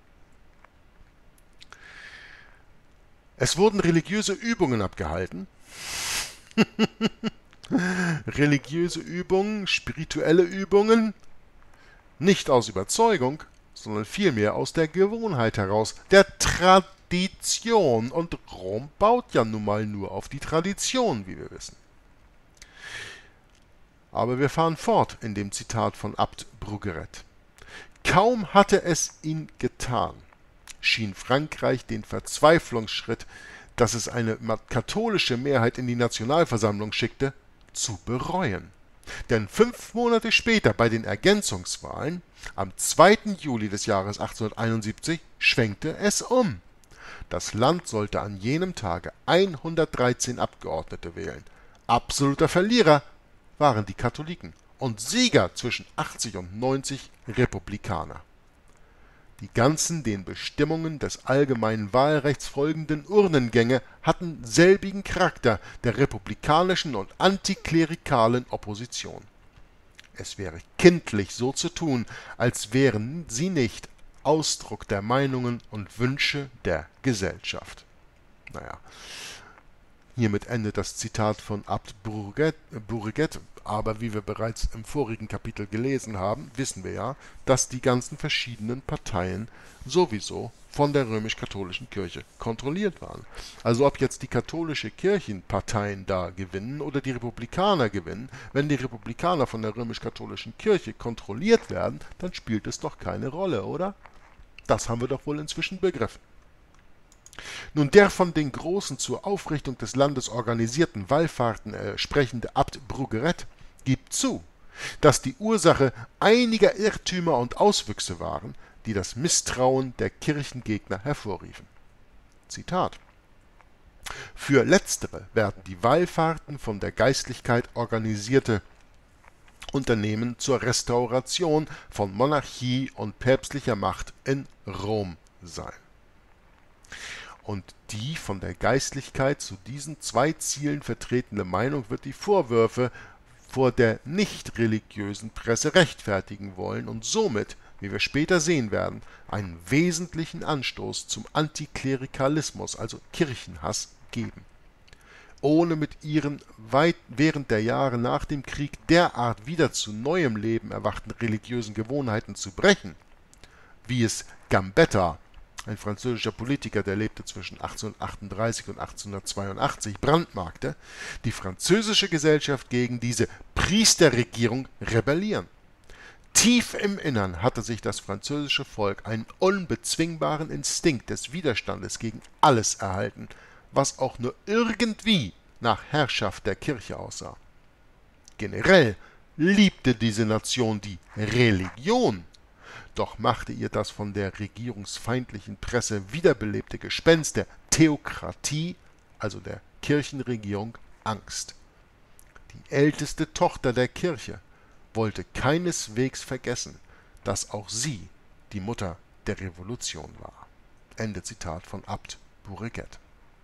Es wurden religiöse Übungen abgehalten. Religiöse Übungen, spirituelle Übungen, nicht aus Überzeugung, sondern vielmehr aus der Gewohnheit heraus, der Tradition. Und Rom baut ja nun mal nur auf die Tradition, wie wir wissen. Aber wir fahren fort in dem Zitat von Abt Bruggeret. Kaum hatte es ihn getan, schien Frankreich den Verzweiflungsschritt, dass es eine katholische Mehrheit in die Nationalversammlung schickte, zu bereuen. Denn fünf Monate später bei den Ergänzungswahlen, am zweiten Juli des Jahres achtzehnhunderteinundsiebzig, schwenkte es um. Das Land sollte an jenem Tage hundertdreizehn Abgeordnete wählen. Absoluter Verlierer waren die Katholiken und Sieger zwischen achtzig und neunzig Republikaner. Die ganzen den Bestimmungen des allgemeinen Wahlrechts folgenden Urnengänge hatten selbigen Charakter der republikanischen und antiklerikalen Opposition. Es wäre kindlich, so zu tun, als wären sie nicht Ausdruck der Meinungen und Wünsche der Gesellschaft. Naja, hiermit endet das Zitat von Abt Bruggeret, aber wie wir bereits im vorigen Kapitel gelesen haben, wissen wir ja, dass die ganzen verschiedenen Parteien sowieso von der römisch-katholischen Kirche kontrolliert waren. Also ob jetzt die katholische Kirchenparteien da gewinnen oder die Republikaner gewinnen, wenn die Republikaner von der römisch-katholischen Kirche kontrolliert werden, dann spielt es doch keine Rolle, oder? Das haben wir doch wohl inzwischen begriffen. Nun, der von den Großen zur Aufrichtung des Landes organisierten Wallfahrten äh, sprechende Abt Bruggeret gibt zu, dass die Ursache einiger Irrtümer und Auswüchse waren, die das Misstrauen der Kirchengegner hervorriefen. Zitat: Für letztere werden die Wallfahrten von der Geistlichkeit organisierte Unternehmen zur Restauration von Monarchie und päpstlicher Macht in Rom sein. Und die von der Geistlichkeit zu diesen zwei Zielen vertretene Meinung wird die Vorwürfe vor der nicht religiösen Presse rechtfertigen wollen und somit, wie wir später sehen werden, einen wesentlichen Anstoß zum Antiklerikalismus, also Kirchenhass, geben. Ohne mit ihren weit während der Jahre nach dem Krieg derart wieder zu neuem Leben erwachten religiösen Gewohnheiten zu brechen, wie es Gambetta, ein französischer Politiker, der lebte zwischen achtzehnhundertachtunddreißig und achtzehnhundertzweiundachtzig, brandmarkte, die französische Gesellschaft gegen diese Priesterregierung rebellieren. Tief im Innern hatte sich das französische Volk einen unbezwingbaren Instinkt des Widerstandes gegen alles erhalten, was auch nur irgendwie nach Herrschaft der Kirche aussah. Generell liebte diese Nation die Religion, doch machte ihr das von der regierungsfeindlichen Presse wiederbelebte Gespenst der Theokratie, also der Kirchenregierung, Angst. Die älteste Tochter der Kirche wollte keineswegs vergessen, dass auch sie die Mutter der Revolution war. Ende Zitat von Abt Bourriquet.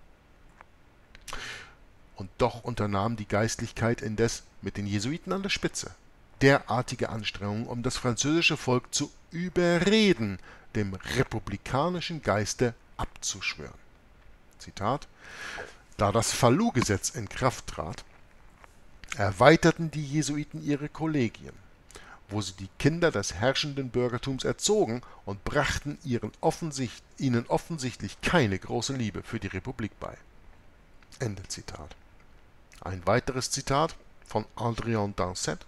Und doch unternahm die Geistlichkeit indes mit den Jesuiten an der Spitze derartige Anstrengungen, um das französische Volk zu überreden, dem republikanischen Geiste abzuschwören. Zitat: Da das Falloux-Gesetz in Kraft trat, erweiterten die Jesuiten ihre Kollegien, wo sie die Kinder des herrschenden Bürgertums erzogen und brachten ihren offensicht, ihnen offensichtlich keine große Liebe für die Republik bei. Ende Zitat. Ein weiteres Zitat von Adrien Dancet: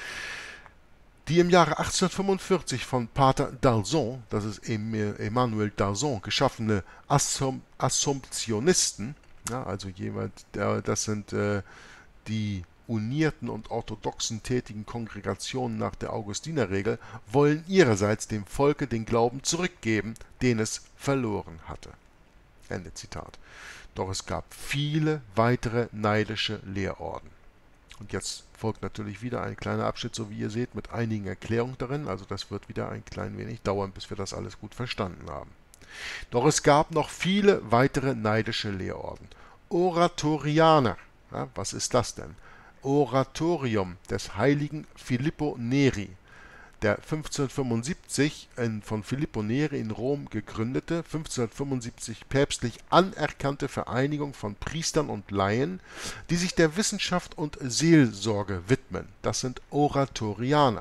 Die im Jahre achtzehnhundertfünfundvierzig von Pater Dalzon, das ist Emmanuel Dalzon, geschaffene Assum Assumptionisten, ja, also jemand, der, das sind äh, die unierten und orthodoxen tätigen Kongregationen nach der Augustinerregel, wollen ihrerseits dem Volke den Glauben zurückgeben, den es verloren hatte. Ende Zitat. Doch es gab viele weitere neidische Lehrorden. Und jetzt folgt natürlich wieder ein kleiner Abschnitt, so wie ihr seht, mit einigen Erklärungen darin. Also das wird wieder ein klein wenig dauern, bis wir das alles gut verstanden haben. Doch es gab noch viele weitere neidische Lehrorden. Oratorianer. Ja, was ist das denn? Oratorium des heiligen Filippo Neri, der fünfzehnhundertfünfundsiebzig in, von Filippo Neri in Rom gegründete, fünfzehnhundertfünfundsiebzig päpstlich anerkannte Vereinigung von Priestern und Laien, die sich der Wissenschaft und Seelsorge widmen. Das sind Oratorianer.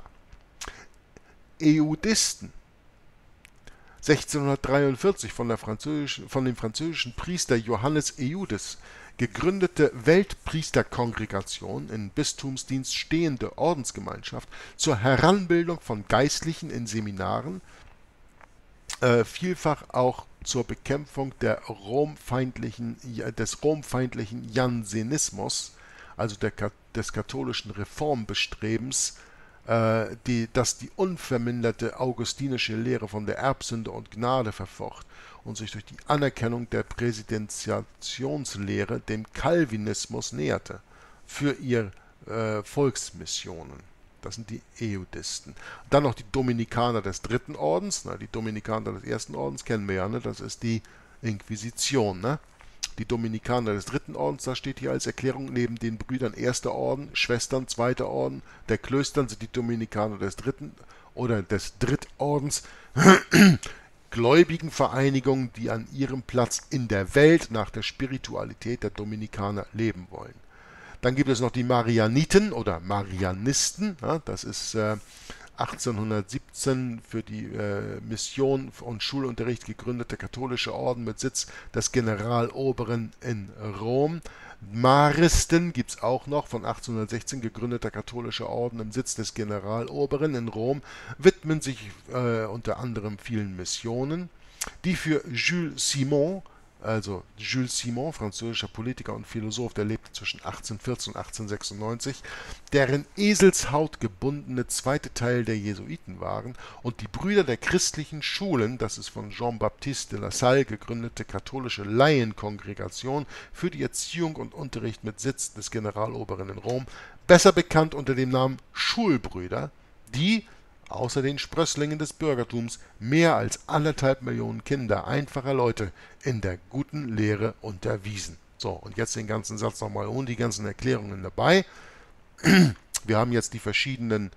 Eudisten, sechzehnhundertdreiundvierzig von, der französischen, von dem französischen Priester Johannes Eudes gegründete Weltpriesterkongregation, in Bistumsdienst stehende Ordensgemeinschaft zur Heranbildung von Geistlichen in Seminaren, äh, vielfach auch zur Bekämpfung der romfeindlichen, des romfeindlichen Jansenismus, also der, des katholischen Reformbestrebens, äh, die, das die unverminderte augustinische Lehre von der Erbsünde und Gnade verfocht und sich durch die Anerkennung der Präsentiationslehre dem Calvinismus näherte für ihre äh, Volksmissionen. Das sind die Eudisten. Dann noch die Dominikaner des dritten Ordens. Na, die Dominikaner des ersten Ordens kennen wir ja, ne? Das ist die Inquisition. Ne? Die Dominikaner des dritten Ordens, da steht hier als Erklärung, neben den Brüdern erster Orden, Schwestern zweiter Orden, der Klöstern sind die Dominikaner des dritten oder des Drittordens gläubigen Vereinigungen, die an ihrem Platz in der Welt nach der Spiritualität der Dominikaner leben wollen. Dann gibt es noch die Marianiten oder Marianisten, ja, das ist äh, achtzehnhundertsiebzehn für die äh, Mission und Schulunterricht gegründete katholische Orden mit Sitz des Generaloberen in Rom. Maristen gibt es auch noch, von achtzehnhundertsechzehn gegründeter katholischer Orden im Sitz des Generaloberen in Rom, widmen sich äh, unter anderem vielen Missionen. Die für Jules Simon, also Jules Simon, französischer Politiker und Philosoph, der lebte zwischen achtzehnhundertvierzehn und achtzehnhundertsechsundneunzig, deren Eselshaut gebundene zweite Teil der Jesuiten waren, und die Brüder der christlichen Schulen, das ist von Jean-Baptiste de La Salle gegründete katholische Laienkongregation für die Erziehung und Unterricht mit Sitz des Generaloberen in Rom, besser bekannt unter dem Namen Schulbrüder, die außer den Sprösslingen des Bürgertums mehr als anderthalb Millionen Kinder, einfacher Leute, in der guten Lehre unterwiesen. So, und jetzt den ganzen Satz nochmal und die ganzen Erklärungen dabei. Wir haben jetzt die verschiedenen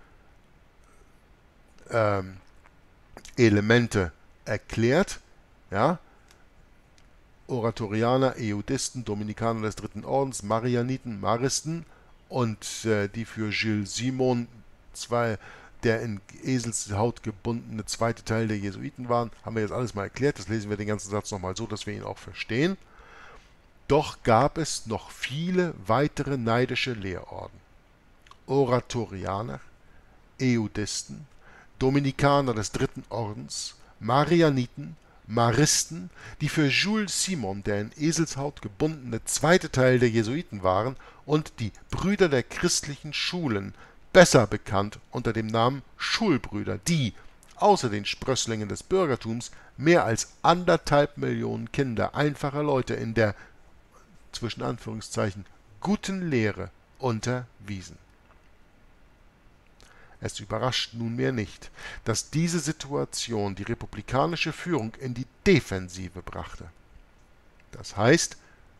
ähm, Elemente erklärt. Ja? Oratorianer, Eudisten, Dominikaner des dritten Ordens, Marianiten, Maristen und äh, die für Gilles Simon zwei der in Eselshaut gebundene zweite Teil der Jesuiten waren, haben wir jetzt alles mal erklärt. Das lesen wir den ganzen Satz nochmal so, dass wir ihn auch verstehen. Doch gab es noch viele weitere neidische Lehrorden. Oratorianer, Eudisten, Dominikaner des dritten Ordens, Marianiten, Maristen, die für Jules Simon, der in Eselshaut gebundene zweite Teil der Jesuiten waren, und die Brüder der christlichen Schulen, besser bekannt unter dem Namen Schulbrüder, die, außer den Sprösslingen des Bürgertums, mehr als anderthalb Millionen Kinder, einfacher Leute, in der, zwischen Anführungszeichen, guten Lehre unterwiesen. Es überrascht nunmehr nicht, dass diese Situation die republikanische Führung in die Defensive brachte. Das heißt,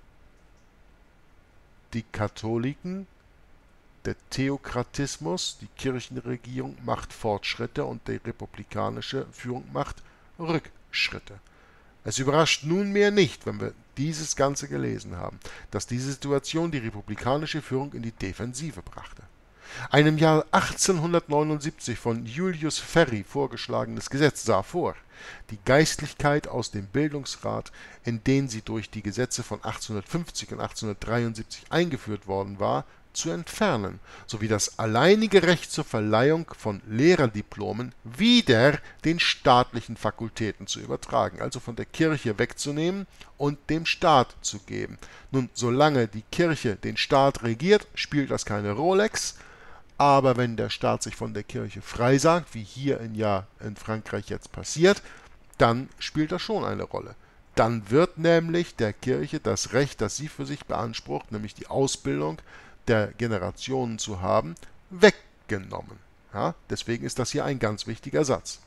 die Katholiken, der Theokratismus, die Kirchenregierung macht Fortschritte und die republikanische Führung macht Rückschritte. Es überrascht nunmehr nicht, wenn wir dieses Ganze gelesen haben, dass diese Situation die republikanische Führung in die Defensive brachte. Ein im Jahr achtzehnhundertneunundsiebzig von Julius Ferry vorgeschlagenes Gesetz sah vor, die Geistlichkeit aus dem Bildungsrat, in den sie durch die Gesetze von achtzehnhundertfünfzig und achtzehnhundertdreiundsiebzig eingeführt worden war, zu entfernen, sowie das alleinige Recht zur Verleihung von Lehrerdiplomen wieder den staatlichen Fakultäten zu übertragen, also von der Kirche wegzunehmen und dem Staat zu geben. Nun, solange die Kirche den Staat regiert, spielt das keine Rolex, aber wenn der Staat sich von der Kirche freisagt, wie hier in, ja, in Frankreich jetzt passiert, dann spielt das schon eine Rolle. Dann wird nämlich der Kirche das Recht, das sie für sich beansprucht, nämlich die Ausbildung der Generationen zu haben, weggenommen. Ja, deswegen ist das hier ein ganz wichtiger Satz.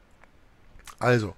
Also,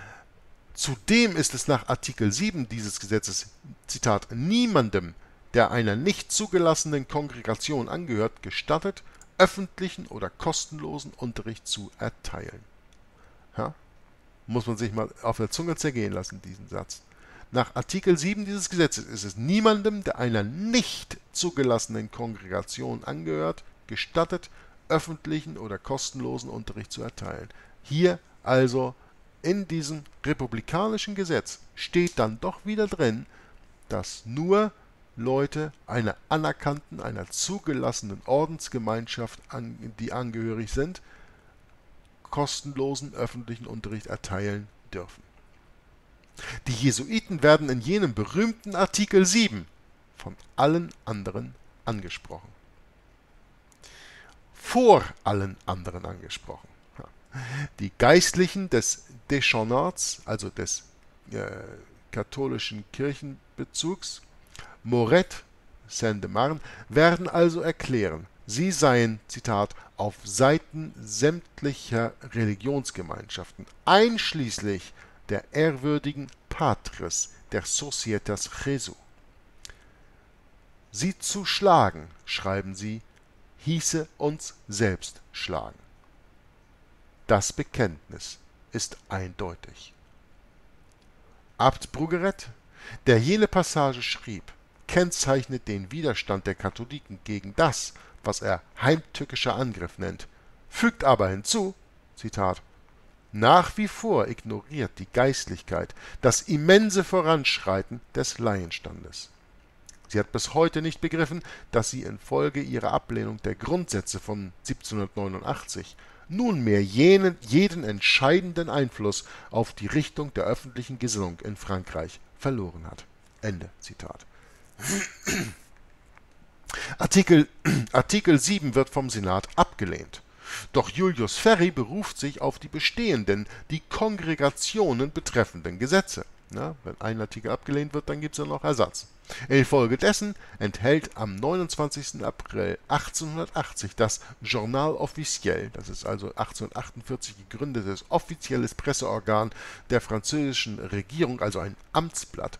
zudem ist es nach Artikel sieben dieses Gesetzes, Zitat, niemandem, der einer nicht zugelassenen Kongregation angehört, gestattet, öffentlichen oder kostenlosen Unterricht zu erteilen. Ja, muss man sich mal auf der Zunge zergehen lassen, diesen Satz. Nach Artikel sieben dieses Gesetzes ist es niemandem, der einer nicht zugelassenen Kongregation angehört, gestattet, öffentlichen oder kostenlosen Unterricht zu erteilen. Hier also in diesem republikanischen Gesetz steht dann doch wieder drin, dass nur Leute einer anerkannten, einer zugelassenen Ordensgemeinschaft, an, die angehörig sind, kostenlosen öffentlichen Unterricht erteilen dürfen. Die Jesuiten werden in jenem berühmten Artikel sieben von allen anderen angesprochen. Vor allen anderen angesprochen. Die Geistlichen des Deschonats, also des äh, katholischen Kirchenbezugs, Moret, Saint-de-Marne, werden also erklären, sie seien, Zitat, auf Seiten sämtlicher Religionsgemeinschaften, einschließlich der ehrwürdigen Patres der Societas Jesu. Sie zu schlagen, schreiben sie, hieße uns selbst schlagen. Das Bekenntnis ist eindeutig. Abt Bruggeret, der jene Passage schrieb, kennzeichnet den Widerstand der Katholiken gegen das, was er heimtückischer Angriff nennt, fügt aber hinzu, Zitat, nach wie vor ignoriert die Geistlichkeit das immense Voranschreiten des Laienstandes. Sie hat bis heute nicht begriffen, dass sie infolge ihrer Ablehnung der Grundsätze von siebzehnhundertneunundachtzig nunmehr jenen, jeden entscheidenden Einfluss auf die Richtung der öffentlichen Gesinnung in Frankreich verloren hat. Ende Zitat. Artikel, Artikel sieben wird vom Senat abgelehnt. Doch Julius Ferry beruft sich auf die bestehenden, die Kongregationen betreffenden Gesetze. Na, wenn ein Artikel abgelehnt wird, dann gibt es ja noch Ersatz. Infolgedessen enthält am neunundzwanzigsten April achtzehnhundertachtzig das Journal Officiel, das ist also achtzehnhundertachtundvierzig gegründetes offizielles Presseorgan der französischen Regierung, also ein Amtsblatt.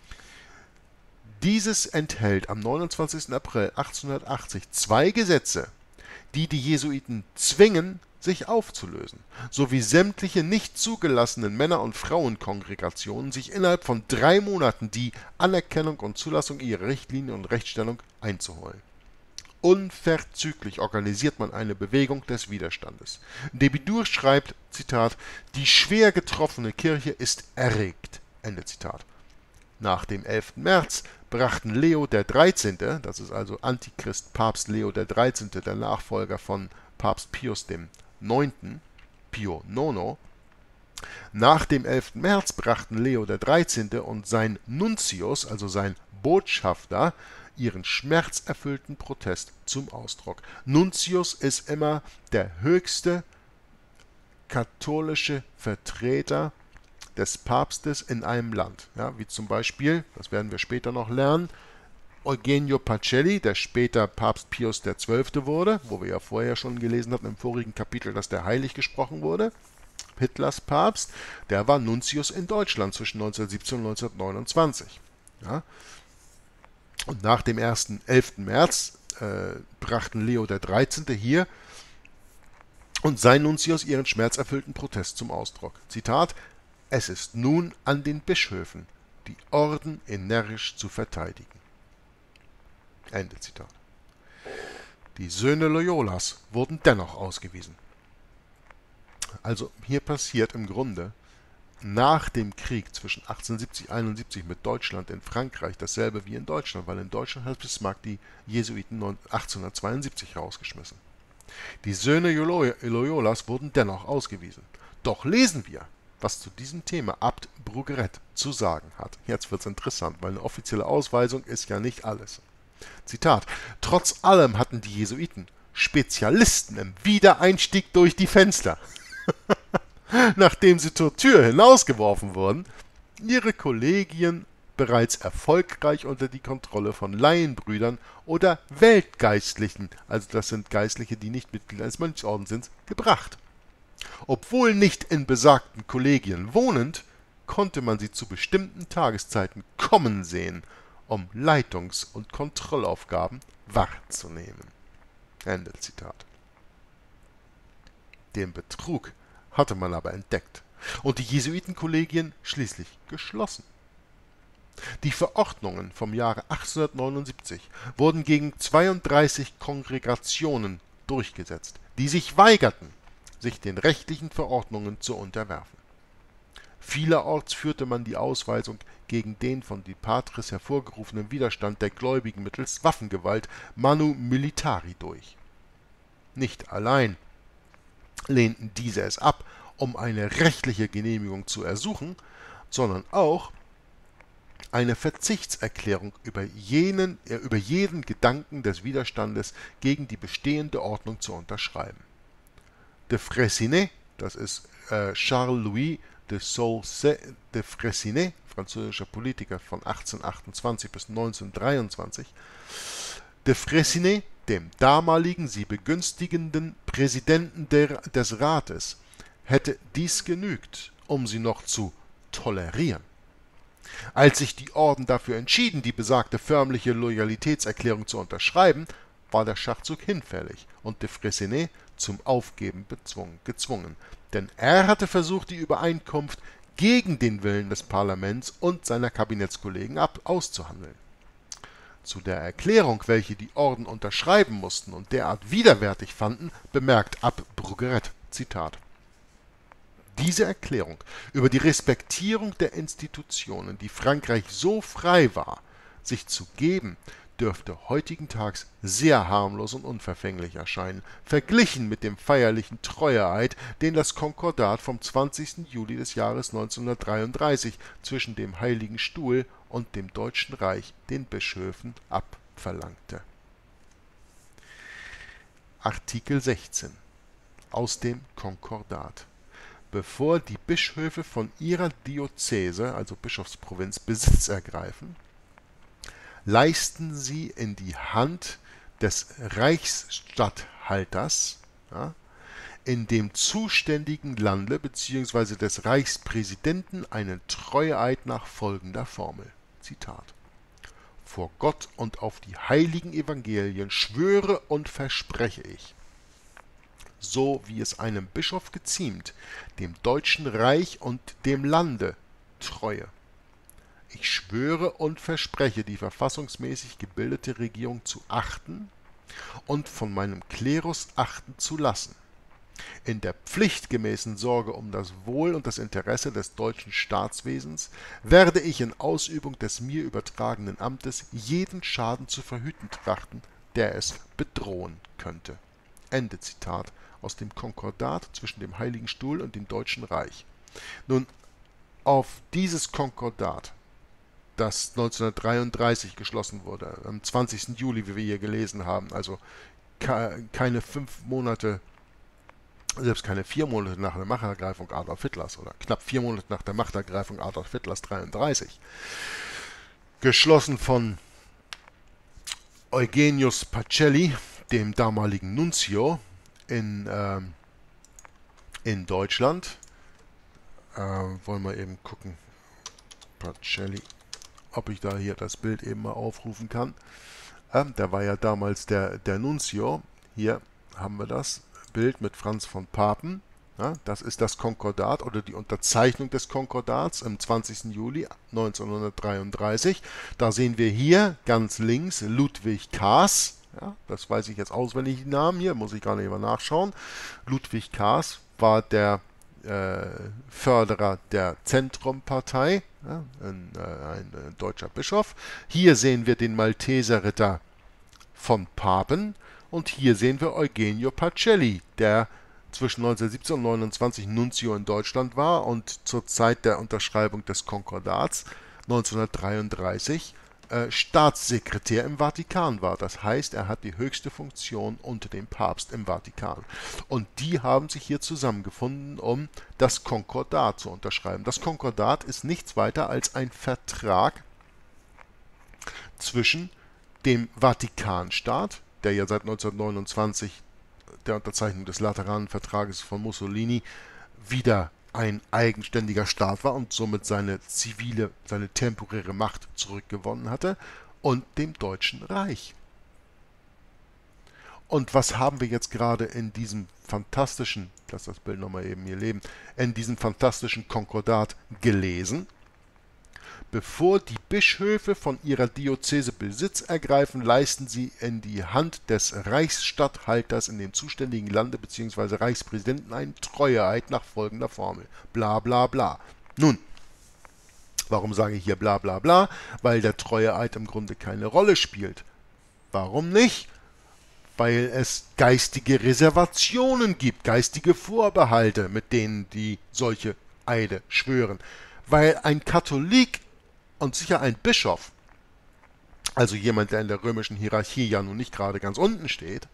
Dieses enthält am neunundzwanzigsten April achtzehnhundertachtzig zwei Gesetze, die die Jesuiten zwingen, sich aufzulösen, sowie sämtliche nicht zugelassenen Männer- und Frauenkongregationen sich innerhalb von drei Monaten die Anerkennung und Zulassung ihrer Richtlinien und Rechtsstellung einzuholen. Unverzüglich organisiert man eine Bewegung des Widerstandes. Debidur schreibt, Zitat, die schwer getroffene Kirche ist erregt, Ende Zitat. Nach dem elften März brachten Leo der dreizehnte., das ist also Antichrist Papst Leo der dreizehnte., der Nachfolger von Papst Pius dem neunten., Pio Nono, nach dem elften März brachten Leo der dreizehnte. Und sein Nuntius, also sein Botschafter, ihren schmerzerfüllten Protest zum Ausdruck. Nuntius ist immer der höchste katholische Vertreter des Papstes in einem Land, ja, wie zum Beispiel, das werden wir später noch lernen, Eugenio Pacelli, der später Papst Pius der Zwölfte wurde, wo wir ja vorher schon gelesen hatten im vorigen Kapitel, dass der heilig gesprochen wurde, Hitlers Papst, der war Nuntius in Deutschland zwischen neunzehnhundertsiebzehn und neunzehnhundertneunundzwanzig. Ja? Und nach dem ersten elften März äh, brachten Leo der Dreizehnte hier und sein Nuntius ihren schmerzerfüllten Protest zum Ausdruck. Zitat: Es ist nun an den Bischöfen, die Orden energisch zu verteidigen. Ende Zitat. Die Söhne Loyolas wurden dennoch ausgewiesen. Also hier passiert im Grunde nach dem Krieg zwischen achtzehnhundertsiebzig und einundsiebzig mit Deutschland in Frankreich dasselbe wie in Deutschland, weil in Deutschland hat Bismarck die Jesuiten achtzehnhundertzweiundsiebzig rausgeschmissen. Die Söhne Loyolas wurden dennoch ausgewiesen. Doch lesen wir, was zu diesem Thema Abt Brugueret zu sagen hat. Jetzt wird es interessant, weil eine offizielle Ausweisung ist ja nicht alles. Zitat: Trotz allem hatten die Jesuiten Spezialisten im Wiedereinstieg durch die Fenster, nachdem sie zur Tür hinausgeworfen wurden, ihre Kollegien bereits erfolgreich unter die Kontrolle von Laienbrüdern oder Weltgeistlichen, also das sind Geistliche, die nicht Mitglied eines Mönchsordens sind, gebracht. Obwohl nicht in besagten Kollegien wohnend, konnte man sie zu bestimmten Tageszeiten kommen sehen, um Leitungs- und Kontrollaufgaben wahrzunehmen. Ende Zitat. Den Betrug hatte man aber entdeckt und die Jesuitenkollegien schließlich geschlossen. Die Verordnungen vom Jahre achtzehnhundertneunundsiebzig wurden gegen zweiunddreißig Kongregationen durchgesetzt, die sich weigerten, sich den rechtlichen Verordnungen zu unterwerfen. Vielerorts führte man die Ausweisung gegen den von die Patris hervorgerufenen Widerstand der Gläubigen mittels Waffengewalt manu militari durch. Nicht allein lehnten diese es ab, um eine rechtliche Genehmigung zu ersuchen, sondern auch eine Verzichtserklärung über, jenen, äh, über jeden Gedanken des Widerstandes gegen die bestehende Ordnung zu unterschreiben. De Freycinet, das ist äh, Charles-Louis de Saulce de Freycinet, französischer Politiker von achtzehnhundertachtundzwanzig bis neunzehnhundertdreiundzwanzig, de Freycinet, dem damaligen sie begünstigenden Präsidenten der, des Rates, hätte dies genügt, um sie noch zu tolerieren. Als sich die Orden dafür entschieden, die besagte förmliche Loyalitätserklärung zu unterschreiben, war der Schachzug hinfällig und de Freycinet zum Aufgeben gezwungen, denn er hatte versucht, die Übereinkunft gegen den Willen des Parlaments und seiner Kabinettskollegen ab auszuhandeln. Zu der Erklärung, welche die Orden unterschreiben mussten und derart widerwärtig fanden, bemerkt Abt Brugueret, Zitat: Diese Erklärung über die Respektierung der Institutionen, die Frankreich so frei war, sich zu geben, dürfte heutigentags sehr harmlos und unverfänglich erscheinen, verglichen mit dem feierlichen Treueeid, den das Konkordat vom zwanzigsten Juli des Jahres neunzehnhundertdreiunddreißig zwischen dem Heiligen Stuhl und dem Deutschen Reich den Bischöfen abverlangte. Artikel sechzehn aus dem Konkordat. Bevor die Bischöfe von ihrer Diözese, also Bischofsprovinz, Besitz ergreifen, leisten sie in die Hand des Reichsstatthalters, ja, in dem zuständigen Lande bzw. des Reichspräsidenten einen Treueeid nach folgender Formel. Zitat: Vor Gott und auf die heiligen Evangelien schwöre und verspreche ich, so wie es einem Bischof geziemt, dem Deutschen Reich und dem Lande Treue. Ich schwöre und verspreche, die verfassungsmäßig gebildete Regierung zu achten und von meinem Klerus achten zu lassen, in der pflichtgemäßen Sorge um das Wohl und das Interesse des deutschen Staatswesens werde ich in Ausübung des mir übertragenen Amtes jeden Schaden zu verhüten trachten, der es bedrohen könnte. Ende Zitat aus dem Konkordat zwischen dem Heiligen Stuhl und dem Deutschen Reich. Nun, auf dieses Konkordat, das neunzehnhundertdreiunddreißig geschlossen wurde, am zwanzigsten Juli, wie wir hier gelesen haben, also keine fünf Monate, selbst keine vier Monate nach der Machtergreifung Adolf Hitlers oder knapp vier Monate nach der Machtergreifung Adolf Hitlers dreiunddreißig, geschlossen von Eugenius Pacelli, dem damaligen Nunzio in, ähm, in Deutschland. Äh, wollen wir eben gucken, Pacelli, ob ich da hier das Bild eben mal aufrufen kann. Ähm, der war ja damals der, der Nunzio. Hier haben wir das Bild mit Franz von Papen. Ja, das ist das Konkordat oder die Unterzeichnung des Konkordats am zwanzigsten Juli neunzehnhundertdreiunddreißig. Da sehen wir hier ganz links Ludwig Kaas. Ja, das weiß ich jetzt auswendig, den Namen hier, muss ich gar nicht mehr nachschauen. Ludwig Kaas war der äh, Förderer der Zentrumpartei, ja, ein, äh, ein äh, deutscher Bischof. Hier sehen wir den Malteserritter von Papen und hier sehen wir Eugenio Pacelli, der zwischen neunzehnhundertsiebzehn und neunundzwanzig Nunzio in Deutschland war und zur Zeit der Unterschreibung des Konkordats neunzehnhundertdreiunddreißig äh, Staatssekretär im Vatikan war. Das heißt, er hat die höchste Funktion unter dem Papst im Vatikan. Und die haben sich hier zusammengefunden, um das Konkordat zu unterschreiben. Das Konkordat ist nichts weiter als ein Vertrag zwischen dem Vatikanstaat, der ja seit neunzehnhundertneunundzwanzig der Unterzeichnung des Lateranenvertrages von Mussolini wieder ein eigenständiger Staat war und somit seine zivile, seine temporäre Macht zurückgewonnen hatte, und dem Deutschen Reich. Und was haben wir jetzt gerade in diesem fantastischen, lass das Bild nochmal eben hier leben, in diesem fantastischen Konkordat gelesen? Bevor die Bischöfe von ihrer Diözese Besitz ergreifen, leisten sie in die Hand des Reichsstatthalters in dem zuständigen Lande bzw. Reichspräsidenten einen Treueeid nach folgender Formel. Bla bla bla. Nun, warum sage ich hier bla bla bla? Weil der Treueeid im Grunde keine Rolle spielt. Warum nicht? Weil es geistige Reservationen gibt, geistige Vorbehalte, mit denen die solche Eide schwören. Weil ein Katholik und sicher ein Bischof, also jemand, der in der römischen Hierarchie ja nun nicht gerade ganz unten steht,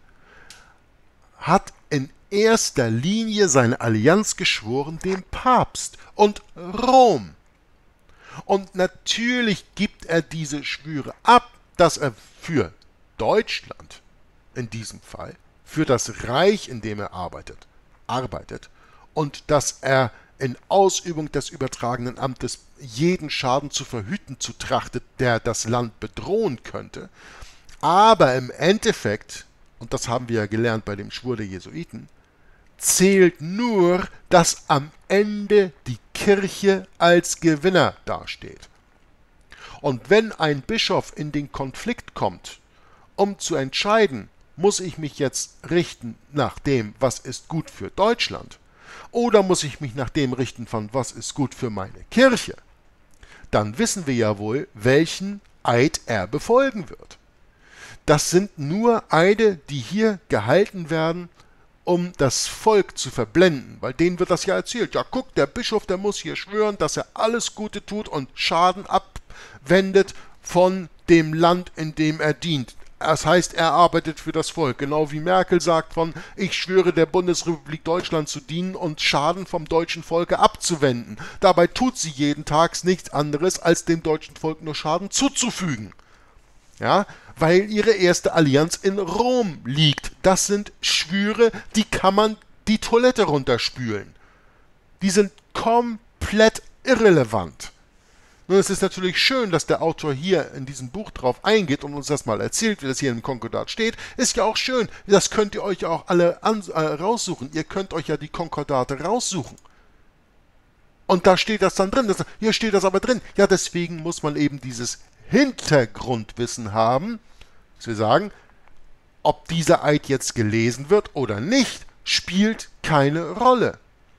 hat in erster Linie seine Allianz geschworen dem Papst und Rom. Und natürlich gibt er diese Schwüre ab, dass er für Deutschland, in diesem Fall, für das Reich, in dem er arbeitet, arbeitet und dass er in Ausübung des übertragenen Amtes jeden Schaden zu verhüten zu trachtet, der das Land bedrohen könnte. Aber im Endeffekt, und das haben wir ja gelernt bei dem Schwur der Jesuiten, zählt nur, dass am Ende die Kirche als Gewinner dasteht. Und wenn ein Bischof in den Konflikt kommt, um zu entscheiden, muss ich mich jetzt richten nach dem, was ist gut für Deutschland, oder muss ich mich nach dem richten von, was ist gut für meine Kirche? Dann wissen wir ja wohl, welchen Eid er befolgen wird. Das sind nur Eide, die hier gehalten werden, um das Volk zu verblenden, weil denen wird das ja erzählt. Ja, guck, der Bischof, der muss hier schwören, dass er alles Gute tut und Schaden abwendet von dem Land, in dem er dient. Das heißt, er arbeitet für das Volk, genau wie Merkel sagt von, ich schwöre der Bundesrepublik Deutschland zu dienen und Schaden vom deutschen Volke abzuwenden. Dabei tut sie jeden Tag nichts anderes, als dem deutschen Volk nur Schaden zuzufügen. Ja, weil ihre erste Allianz in Rom liegt. Das sind Schwüre, die kann man die Toilette runterspülen. Die sind komplett irrelevant. Nun, es ist natürlich schön, dass der Autor hier in diesem Buch drauf eingeht und uns das mal erzählt, wie das hier im Konkordat steht. Ist ja auch schön. Das könnt ihr euch auch alle an, äh, raussuchen. Ihr könnt euch ja die Konkordate raussuchen. Und da steht das dann drin. Das, hier steht das aber drin. Ja, deswegen muss man eben dieses Hintergrundwissen haben, dass wir sagen, ob dieser Eid jetzt gelesen wird oder nicht, spielt keine Rolle.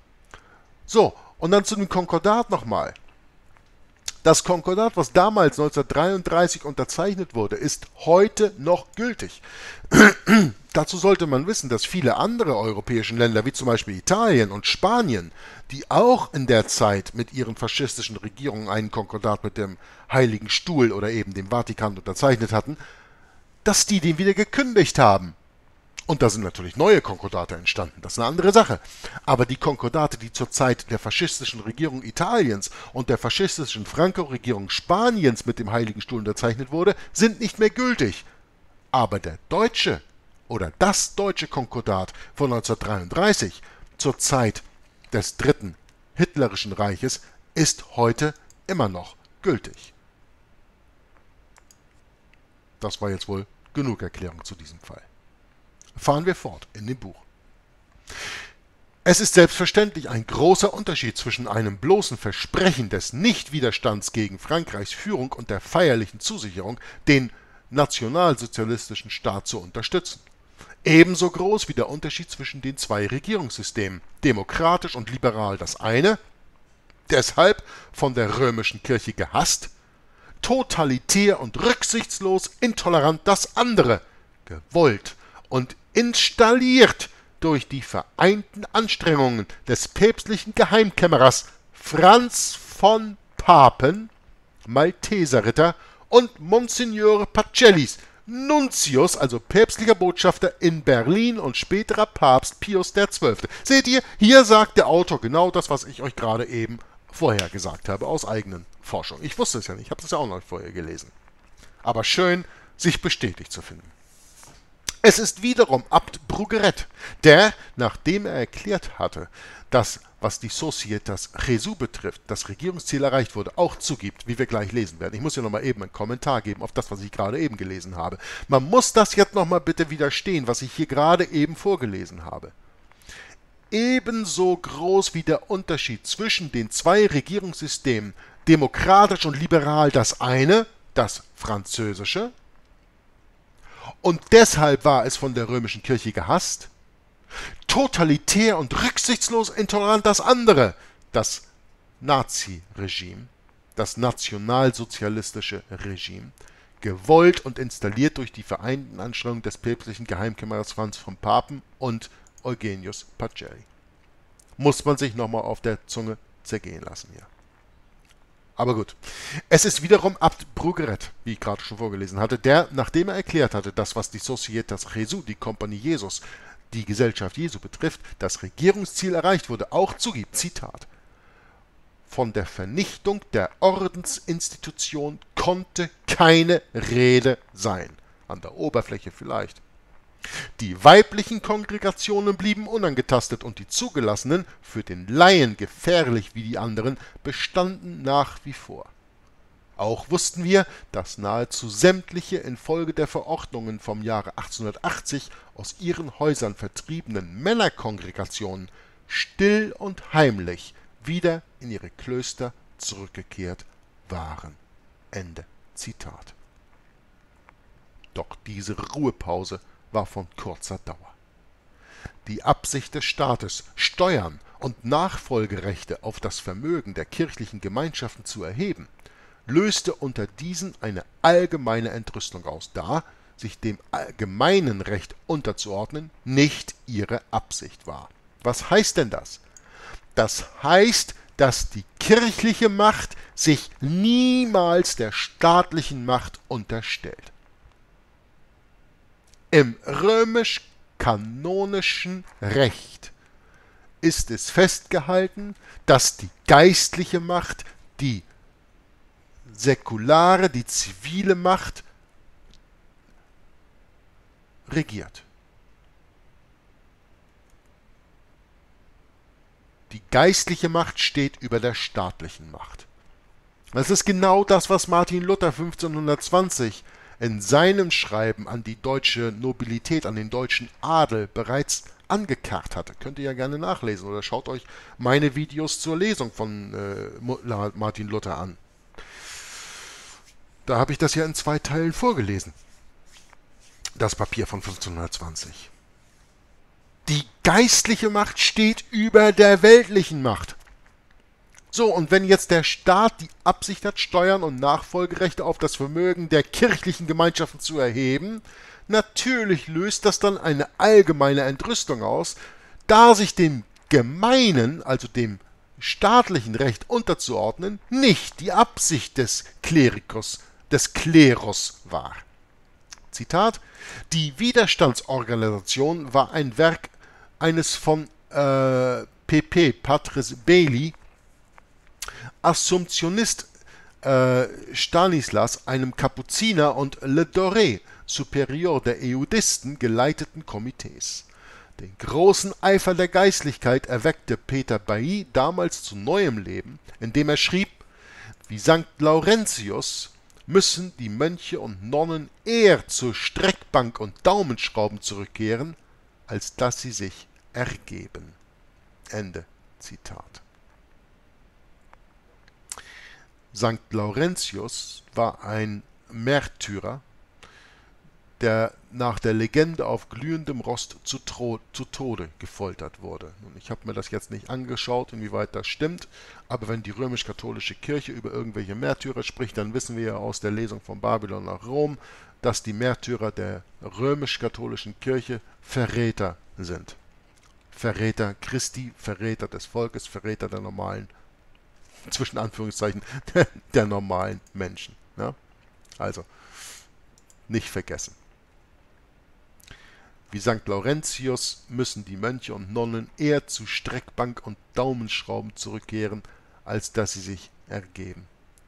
So, und dann zu dem Konkordat nochmal. Das Konkordat, was damals neunzehnhundertdreiunddreißig unterzeichnet wurde, ist heute noch gültig. Dazu sollte man wissen, dass viele andere europäische Länder, wie zum Beispiel Italien und Spanien, die auch in der Zeit mit ihren faschistischen Regierungen einen Konkordat mit dem Heiligen Stuhl oder eben dem Vatikan unterzeichnet hatten, dass die den wieder gekündigt haben. Und da sind natürlich neue Konkordate entstanden, das ist eine andere Sache. Aber die Konkordate, die zur Zeit der faschistischen Regierung Italiens und der faschistischen Franco-Regierung Spaniens mit dem Heiligen Stuhl unterzeichnet wurde, sind nicht mehr gültig. Aber der deutsche oder das deutsche Konkordat von neunzehnhundertdreiunddreißig zur Zeit des Dritten Hitlerischen Reiches ist heute immer noch gültig. Das war jetzt wohl genug Erklärung zu diesem Fall. Fahren wir fort in dem Buch. Es ist selbstverständlich ein großer Unterschied zwischen einem bloßen Versprechen des Nichtwiderstands gegen Frankreichs Führung und der feierlichen Zusicherung, den nationalsozialistischen Staat zu unterstützen. Ebenso groß wie der Unterschied zwischen den zwei Regierungssystemen, demokratisch und liberal das eine, deshalb von der römischen Kirche gehasst, totalitär und rücksichtslos intolerant das andere, gewollt und installiert durch die vereinten Anstrengungen des päpstlichen Geheimkämmerers Franz von Papen, Malteserritter und Monsignore Pacellis, Nuntius, also päpstlicher Botschafter in Berlin und späterer Papst Pius der Zwölfte. Seht ihr, hier sagt der Autor genau das, was ich euch gerade eben vorher gesagt habe, aus eigenen Forschungen. Ich wusste es ja nicht, ich habe das ja auch noch vorher gelesen. Aber schön, sich bestätigt zu finden. Es ist wiederum Abt Brugueret, der, nachdem er erklärt hatte, dass, was die Societas Jesu betrifft, das Regierungsziel erreicht wurde, auch zugibt, wie wir gleich lesen werden. Ich muss hier nochmal eben einen Kommentar geben auf das, was ich gerade eben gelesen habe. Man muss das jetzt nochmal bitte widerstehen, was ich hier gerade eben vorgelesen habe. Ebenso groß wie der Unterschied zwischen den zwei Regierungssystemen, demokratisch und liberal das eine, das französische, und deshalb war es von der römischen Kirche gehasst, totalitär und rücksichtslos intolerant das andere, das Nazi-Regime, das nationalsozialistische Regime, gewollt und installiert durch die vereinten Anstrengungen des päpstlichen Geheimkämmerers Franz von Papen und Eugenius Pacelli. Muss man sich nochmal auf der Zunge zergehen lassen hier. Aber gut, es ist wiederum Abt Brugueret, wie ich gerade schon vorgelesen hatte, der, nachdem er erklärt hatte, dass was die Societas Jesu, die Kompanie Jesus, die Gesellschaft Jesu betrifft, das Regierungsziel erreicht wurde, auch zugibt, Zitat, von der Vernichtung der Ordensinstitution konnte keine Rede sein. An der Oberfläche vielleicht. Die weiblichen Kongregationen blieben unangetastet und die zugelassenen, für den Laien gefährlich wie die anderen, bestanden nach wie vor. Auch wussten wir, dass nahezu sämtliche infolge der Verordnungen vom Jahre achtzehnhundertachtzig aus ihren Häusern vertriebenen Männerkongregationen still und heimlich wieder in ihre Klöster zurückgekehrt waren. Ende Zitat. Doch diese Ruhepause war von kurzer Dauer. Die Absicht des Staates, Steuern und Nachfolgerechte auf das Vermögen der kirchlichen Gemeinschaften zu erheben, löste unter diesen eine allgemeine Entrüstung aus, da sich dem allgemeinen Recht unterzuordnen nicht ihre Absicht war. Was heißt denn das? Das heißt, dass die kirchliche Macht sich niemals der staatlichen Macht unterstellt. Im römisch-kanonischen Recht ist es festgehalten, dass die geistliche Macht, die säkulare, die zivile Macht regiert. Die geistliche Macht steht über der staatlichen Macht. Das ist genau das, was Martin Luther fünfzehnhundertzwanzig in seinem Schreiben an die deutsche Nobilität, an den deutschen Adel bereits angekarrt hatte. Könnt ihr ja gerne nachlesen oder schaut euch meine Videos zur Lesung von äh, Martin Luther an. Da habe ich das ja in zwei Teilen vorgelesen. Das Papier von fünfzehnhundertzwanzig. Die geistliche Macht steht über der weltlichen Macht. So, und wenn jetzt der Staat die Absicht hat, Steuern und Nachfolgerechte auf das Vermögen der kirchlichen Gemeinschaften zu erheben, natürlich löst das dann eine allgemeine Entrüstung aus, da sich dem gemeinen, also dem staatlichen Recht unterzuordnen, nicht die Absicht des Klerikers, des Klerus war. Zitat: Die Widerstandsorganisation war ein Werk eines von äh, P P Patrice Bailly, Assumptionist äh, Stanislas, einem Kapuziner, und Le Doré Superior der Eudisten geleiteten Komitees. Den großen Eifer der Geistlichkeit erweckte Peter Bailly damals zu neuem Leben, indem er schrieb: Wie Sankt Laurentius müssen die Mönche und Nonnen eher zur Streckbank und Daumenschrauben zurückkehren, als dass sie sich ergeben. Ende Zitat. Sankt Laurentius war ein Märtyrer, der nach der Legende auf glühendem Rost zu, zu Tode gefoltert wurde. Und ich habe mir das jetzt nicht angeschaut, inwieweit das stimmt, aber wenn die römisch-katholische Kirche über irgendwelche Märtyrer spricht, dann wissen wir ja aus der Lesung von Babylon nach Rom, dass die Märtyrer der römisch-katholischen Kirche Verräter sind. Verräter Christi, Verräter des Volkes, Verräter der normalen, zwischen Anführungszeichen, der, der normalen Menschen. Ja? Also, nicht vergessen. Wie Sankt Laurentius müssen die Mönche und Nonnen eher zu Streckbank und Daumenschrauben zurückkehren, als dass sie sich ergeben.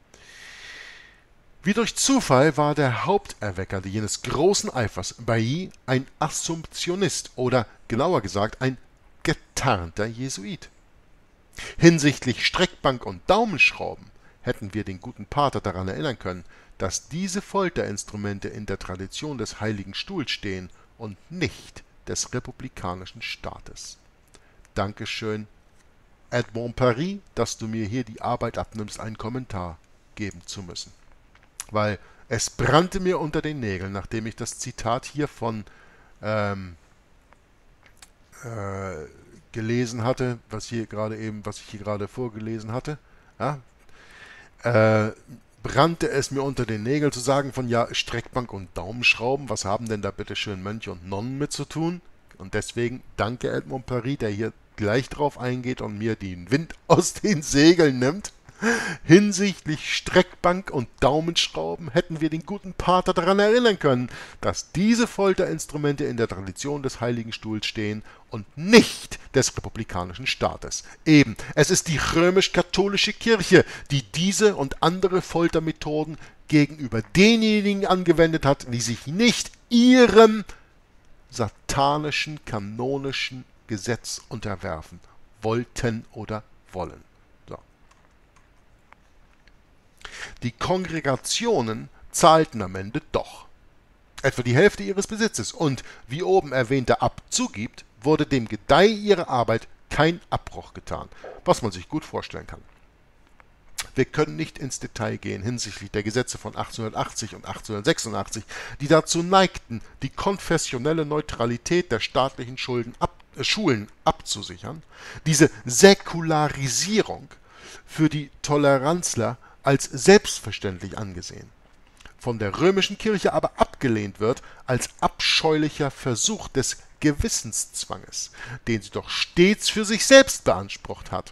Wie durch Zufall war der Haupterwecker jenes großen Eifers, Bailly, ein Assumptionist oder genauer gesagt ein getarnter Jesuit. Hinsichtlich Streckbank und Daumenschrauben hätten wir den guten Pater daran erinnern können, dass diese Folterinstrumente in der Tradition des Heiligen Stuhls stehen und nicht des republikanischen Staates. Dankeschön, Edmond Paris, dass du mir hier die Arbeit abnimmst, einen Kommentar geben zu müssen. Weil es brannte mir unter den Nägeln, nachdem ich das Zitat hier von ähm, äh, gelesen hatte, was hier gerade eben, was ich hier gerade vorgelesen hatte, ja, äh, brannte es mir unter den Nägeln zu sagen von, ja, Streckbank und Daumenschrauben, was haben denn da bitte schön Mönche und Nonnen mit zu tun? Und deswegen danke Edmond Paris, der hier gleich drauf eingeht und mir den Wind aus den Segeln nimmt. Hinsichtlich Streckbank und Daumenschrauben hätten wir den guten Pater daran erinnern können, dass diese Folterinstrumente in der Tradition des Heiligen Stuhls stehen und nicht des republikanischen Staates. Eben, es ist die römisch-katholische Kirche, die diese und andere Foltermethoden gegenüber denjenigen angewendet hat, die sich nicht ihrem satanischen, kanonischen Gesetz unterwerfen wollten oder wollen. Die Kongregationen zahlten am Ende doch etwa die Hälfte ihres Besitzes und, wie oben erwähnter Abt zugibt, wurde dem Gedeih ihrer Arbeit kein Abbruch getan, was man sich gut vorstellen kann. Wir können nicht ins Detail gehen hinsichtlich der Gesetze von achtzehnhundertachtzig und achtzehnhundertsechsundachtzig, die dazu neigten, die konfessionelle Neutralität der staatlichen Schulden ab, äh, Schulen abzusichern, diese Säkularisierung für die Toleranzler als selbstverständlich angesehen, von der römischen Kirche aber abgelehnt wird als abscheulicher Versuch des Gewissenszwanges, den sie doch stets für sich selbst beansprucht hat.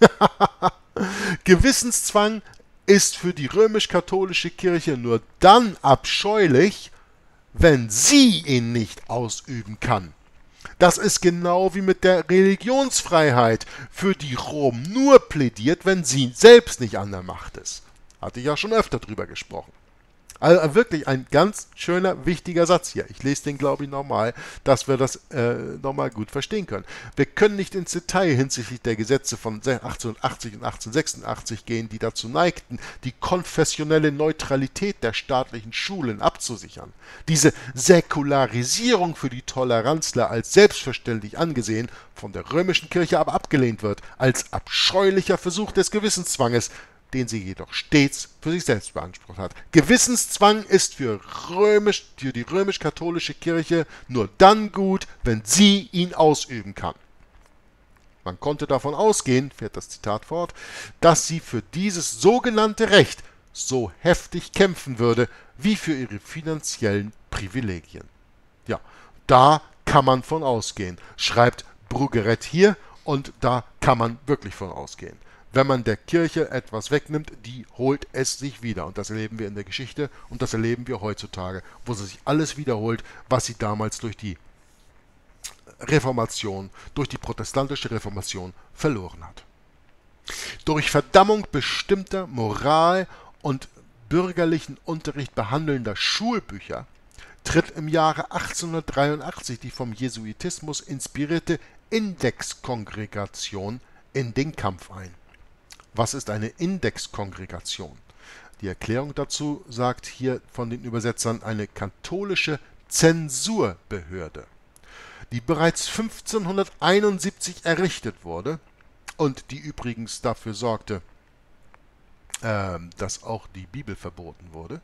Gewissenszwang ist für die römisch-katholische Kirche nur dann abscheulich, wenn sie ihn nicht ausüben kann. Das ist genau wie mit der Religionsfreiheit, für die Rom nur plädiert, wenn sie selbst nicht an der Macht ist. Hatte ich ja schon öfter drüber gesprochen. Also wirklich ein ganz schöner, wichtiger Satz hier. Ich lese den, glaube ich, nochmal, dass wir das äh, nochmal gut verstehen können. Wir können nicht ins Detail hinsichtlich der Gesetze von achtzehnhundertachtzig und achtzehnhundertsechsundachtzig gehen, die dazu neigten, die konfessionelle Neutralität der staatlichen Schulen abzusichern. Diese Säkularisierung für die Toleranzler als selbstverständlich angesehen, von der römischen Kirche aber abgelehnt wird, als abscheulicher Versuch des Gewissenszwanges, den sie jedoch stets für sich selbst beansprucht hat. Gewissenszwang ist für, römisch, für die römisch-katholische Kirche nur dann gut, wenn sie ihn ausüben kann. Man konnte davon ausgehen, fährt das Zitat fort, dass sie für dieses sogenannte Recht so heftig kämpfen würde, wie für ihre finanziellen Privilegien. Ja, da kann man von ausgehen, schreibt Brugueret hier, und da kann man wirklich von ausgehen. Wenn man der Kirche etwas wegnimmt, die holt es sich wieder. Und das erleben wir in der Geschichte und das erleben wir heutzutage, wo sie sich alles wiederholt, was sie damals durch die Reformation, durch die protestantische Reformation verloren hat. Durch Verdammung bestimmter Moral und bürgerlichen Unterricht behandelnder Schulbücher tritt im Jahre achtzehnhundertdreiundachtzig die vom Jesuitismus inspirierte Indexkongregation in den Kampf ein. Was ist eine Indexkongregation? Die Erklärung dazu sagt hier von den Übersetzern eine katholische Zensurbehörde, die bereits fünfzehnhunderteinundsiebzig errichtet wurde und die übrigens dafür sorgte, äh, dass auch die Bibel verboten wurde.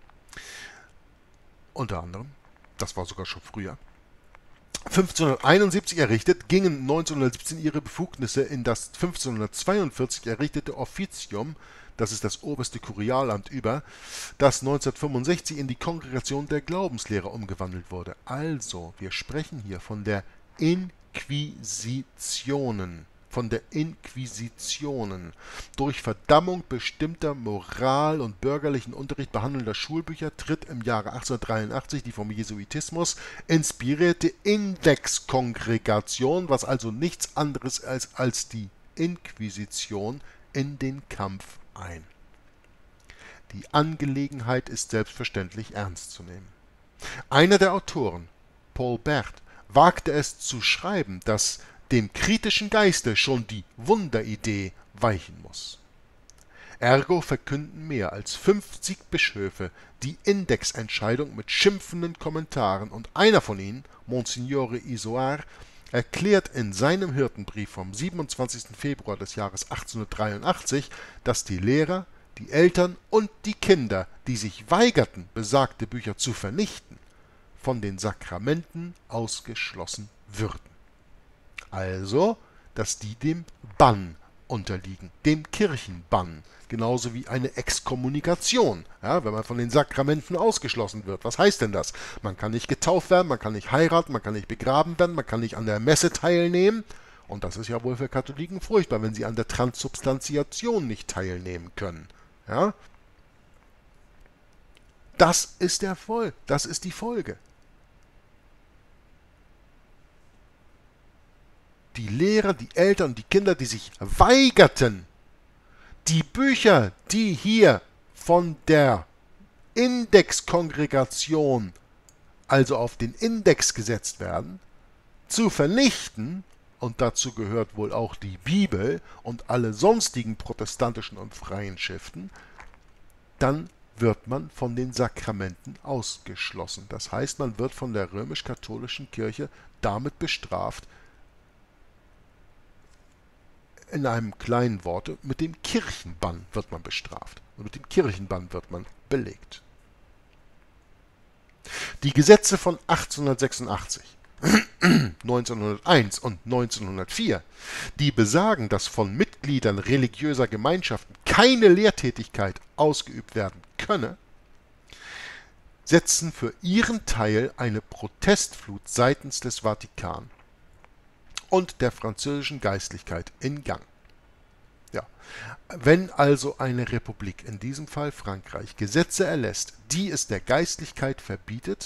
Unter anderem, das war sogar schon früher. fünfzehnhunderteinundsiebzig errichtet, gingen neunzehnhundertsiebzehn ihre Befugnisse in das fünfzehnhundertzweiundvierzig errichtete Officium, das ist das oberste Kurialamt, über, das neunzehnhundertfünfundsechzig in die Kongregation der Glaubenslehrer umgewandelt wurde. Also, wir sprechen hier von der Inquisitionen. Von der Inquisitionen. Durch Verdammung bestimmter Moral- und bürgerlichen Unterricht behandelnder Schulbücher tritt im Jahre achtzehnhundertdreiundachtzig die vom Jesuitismus inspirierte Indexkongregation, was also nichts anderes ist als, als die Inquisition, in den Kampf ein. Die Angelegenheit ist selbstverständlich ernst zu nehmen. Einer der Autoren, Paul Bert, wagte es zu schreiben, dass dem kritischen Geiste schon die Wunderidee weichen muss. Ergo verkünden mehr als fünfzig Bischöfe die Indexentscheidung mit schimpfenden Kommentaren und einer von ihnen, Monsignore Isoard, erklärt in seinem Hirtenbrief vom siebenundzwanzigsten Februar des Jahres achtzehnhundertdreiundachtzig, dass die Lehrer, die Eltern und die Kinder, die sich weigerten, besagte Bücher zu vernichten, von den Sakramenten ausgeschlossen würden. Also, dass die dem Bann unterliegen, dem Kirchenbann, genauso wie eine Exkommunikation, ja, wenn man von den Sakramenten ausgeschlossen wird. Was heißt denn das? Man kann nicht getauft werden, man kann nicht heiraten, man kann nicht begraben werden, man kann nicht an der Messe teilnehmen. Und das ist ja wohl für Katholiken furchtbar, wenn sie an der Transsubstantiation nicht teilnehmen können. Ja? Das ist der Folge, das ist die Folge. Die Lehrer, die Eltern, die Kinder, die sich weigerten, die Bücher, die hier von der Indexkongregation, also auf den Index gesetzt werden, zu vernichten, und dazu gehört wohl auch die Bibel und alle sonstigen protestantischen und freien Schriften, dann wird man von den Sakramenten ausgeschlossen. Das heißt, man wird von der römisch-katholischen Kirche damit bestraft, in einem kleinen Worte, mit dem Kirchenbann wird man bestraft. Und mit dem Kirchenbann wird man belegt. Die Gesetze von achtzehnhundertsechsundachtzig, neunzehnhunderteins und neunzehnhundertvier, die besagen, dass von Mitgliedern religiöser Gemeinschaften keine Lehrtätigkeit ausgeübt werden könne, setzen für ihren Teil eine Protestflut seitens des Vatikan und der französischen Geistlichkeit in Gang. Ja. Wenn also eine Republik, in diesem Fall Frankreich, Gesetze erlässt, die es der Geistlichkeit verbietet,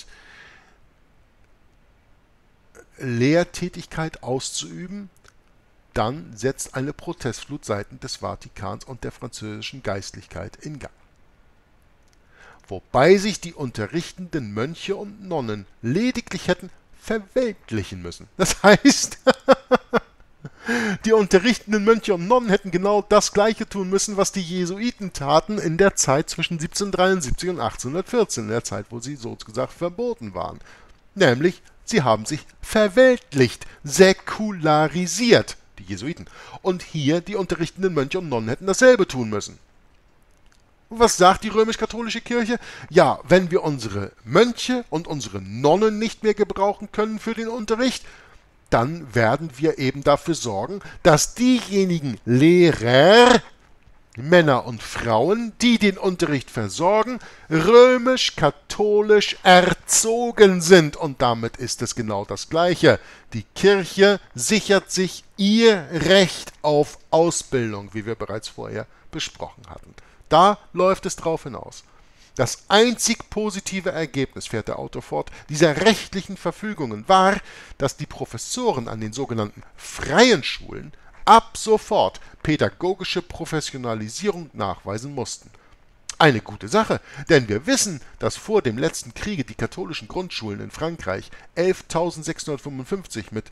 Lehrtätigkeit auszuüben, dann setzt eine Protestflut seitens des Vatikans und der französischen Geistlichkeit in Gang. Wobei sich die unterrichtenden Mönche und Nonnen lediglich hätten verweltlichen müssen. Das heißt, die unterrichtenden Mönche und Nonnen hätten genau das Gleiche tun müssen, was die Jesuiten taten in der Zeit zwischen siebzehnhundertdreiundsiebzig und achtzehnhundertvierzehn, in der Zeit, wo sie sozusagen verboten waren. Nämlich, sie haben sich verweltlicht, säkularisiert, die Jesuiten. Und hier die unterrichtenden Mönche und Nonnen hätten dasselbe tun müssen. Und was sagt die römisch-katholische Kirche? Ja, wenn wir unsere Mönche und unsere Nonnen nicht mehr gebrauchen können für den Unterricht, dann werden wir eben dafür sorgen, dass diejenigen Lehrer, Männer und Frauen, die den Unterricht versorgen, römisch-katholisch erzogen sind. Und damit ist es genau das Gleiche. Die Kirche sichert sich ihr Recht auf Ausbildung, wie wir bereits vorher besprochen hatten. Da läuft es drauf hinaus. Das einzig positive Ergebnis, fährt der Autor fort, dieser rechtlichen Verfügungen war, dass die Professoren an den sogenannten freien Schulen ab sofort pädagogische Professionalisierung nachweisen mussten. Eine gute Sache, denn wir wissen, dass vor dem letzten Kriege die katholischen Grundschulen in Frankreich elftausendsechshundertfünfundfünfzig mit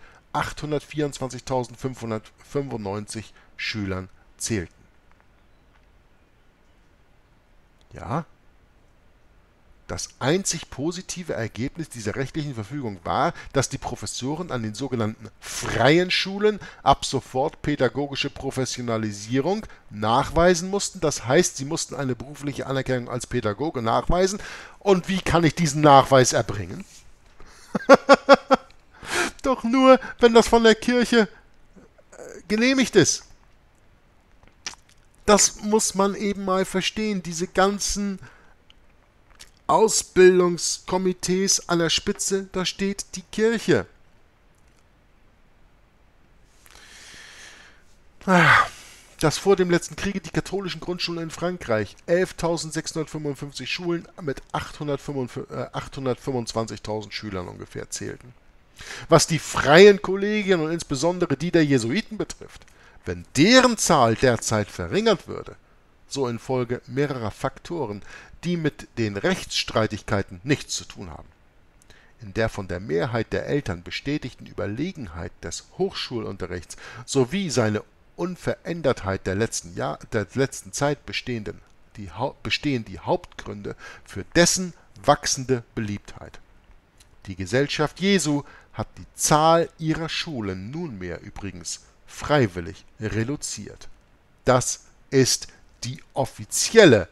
achthundertvierundzwanzigtausendfünfhundertfünfundneunzig Schülern zählten. Ja, das einzig positive Ergebnis dieser rechtlichen Verfügung war, dass die Professoren an den sogenannten freien Schulen ab sofort pädagogische Professionalisierung nachweisen mussten. Das heißt, sie mussten eine berufliche Anerkennung als Pädagoge nachweisen. Und wie kann ich diesen Nachweis erbringen? Doch nur, wenn das von der Kirche genehmigt ist. Das muss man eben mal verstehen. Diese ganzen Ausbildungskomitees an der Spitze, da steht die Kirche. Dass vor dem letzten Kriege die katholischen Grundschulen in Frankreich elftausendsechshundertfünfundfünfzig Schulen mit achthundertfünfundzwanzigtausend Schülern ungefähr zählten. Was die freien Kollegien und insbesondere die der Jesuiten betrifft, wenn deren Zahl derzeit verringert würde, so infolge mehrerer Faktoren, die mit den Rechtsstreitigkeiten nichts zu tun haben. In der von der Mehrheit der Eltern bestätigten Überlegenheit des Hochschulunterrichts sowie seine Unverändertheit der letzten, Jahr, der letzten Zeit bestehenden, die, bestehen die Hauptgründe für dessen wachsende Beliebtheit. Die Gesellschaft Jesu hat die Zahl ihrer Schulen nunmehr übrigens freiwillig reduziert. Das ist die offizielle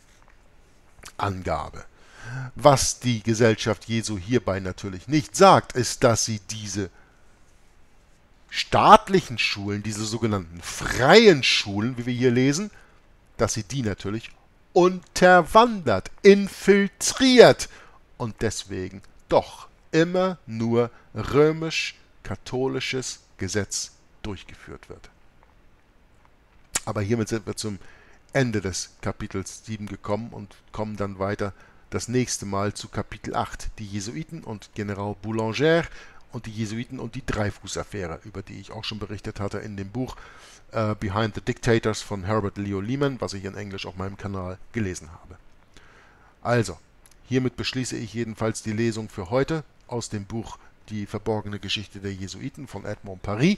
Angabe. Was die Gesellschaft Jesu hierbei natürlich nicht sagt, ist, dass sie diese staatlichen Schulen, diese sogenannten freien Schulen, wie wir hier lesen, dass sie die natürlich unterwandert, infiltriert und deswegen doch immer nur römisch-katholisches Gesetz durchgeführt wird. Aber hiermit sind wir zum Ende des Kapitels sieben gekommen und kommen dann weiter das nächste Mal zu Kapitel acht, die Jesuiten und General Boulanger und die Jesuiten und die Dreyfus-Affäre, über die ich auch schon berichtet hatte in dem Buch uh, Behind the Dictators von Herbert Leo Lehman, was ich in Englisch auf meinem Kanal gelesen habe. Also, hiermit beschließe ich jedenfalls die Lesung für heute aus dem Buch Die verborgene Geschichte der Jesuiten von Edmond Paris.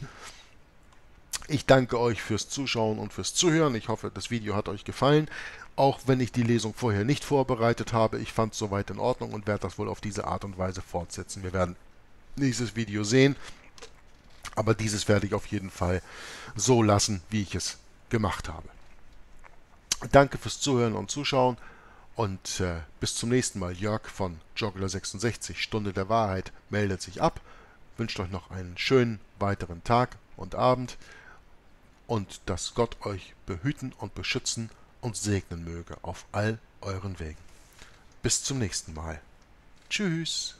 Ich danke euch fürs Zuschauen und fürs Zuhören. Ich hoffe, das Video hat euch gefallen. Auch wenn ich die Lesung vorher nicht vorbereitet habe, ich fand es soweit in Ordnung und werde das wohl auf diese Art und Weise fortsetzen. Wir werden nächstes Video sehen, aber dieses werde ich auf jeden Fall so lassen, wie ich es gemacht habe. Danke fürs Zuhören und Zuschauen und äh, bis zum nächsten Mal. Jörg von Joggler sechsundsechzig, Stunde der Wahrheit, meldet sich ab. Wünscht euch noch einen schönen weiteren Tag und Abend. Und dass Gott euch behüten und beschützen und segnen möge auf all euren Wegen. Bis zum nächsten Mal. Tschüss.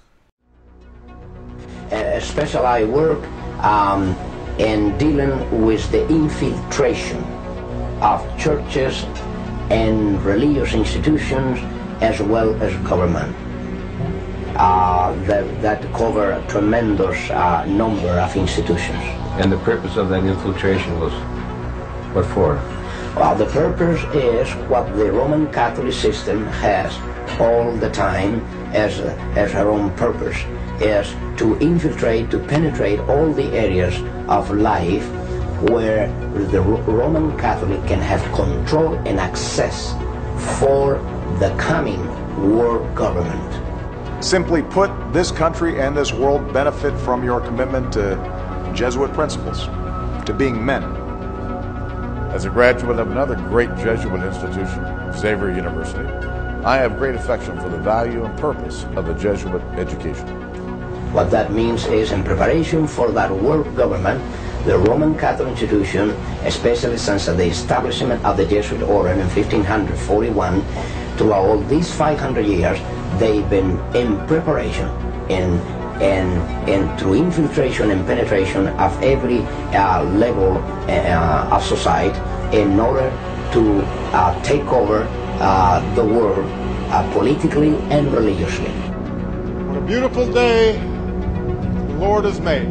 Especially I work um, in dealing with the infiltration of churches and religious institutions as well as government. Uh, that, that cover a tremendous uh, number of institutions. And the purpose of that infiltration was what for? Well, the purpose is what the Roman Catholic system has all the time as, a, as her own purpose, is to infiltrate, to penetrate all the areas of life where the Roman Catholic can have control and access for the coming world government. Simply put, this country and this world benefit from your commitment to Jesuit principles, to being men. As a graduate of another great Jesuit institution, Xavier University, I have great affection for the value and purpose of the Jesuit education. What that means is, in preparation for that world government, the Roman Catholic institution, especially since the establishment of the Jesuit order in fifteen forty-one, throughout all these five hundred years, they've been in preparation, in and, and through infiltration and penetration of every uh, level uh, of society in order to uh, take over uh, the world uh, politically and religiously. What a beautiful day the Lord has made.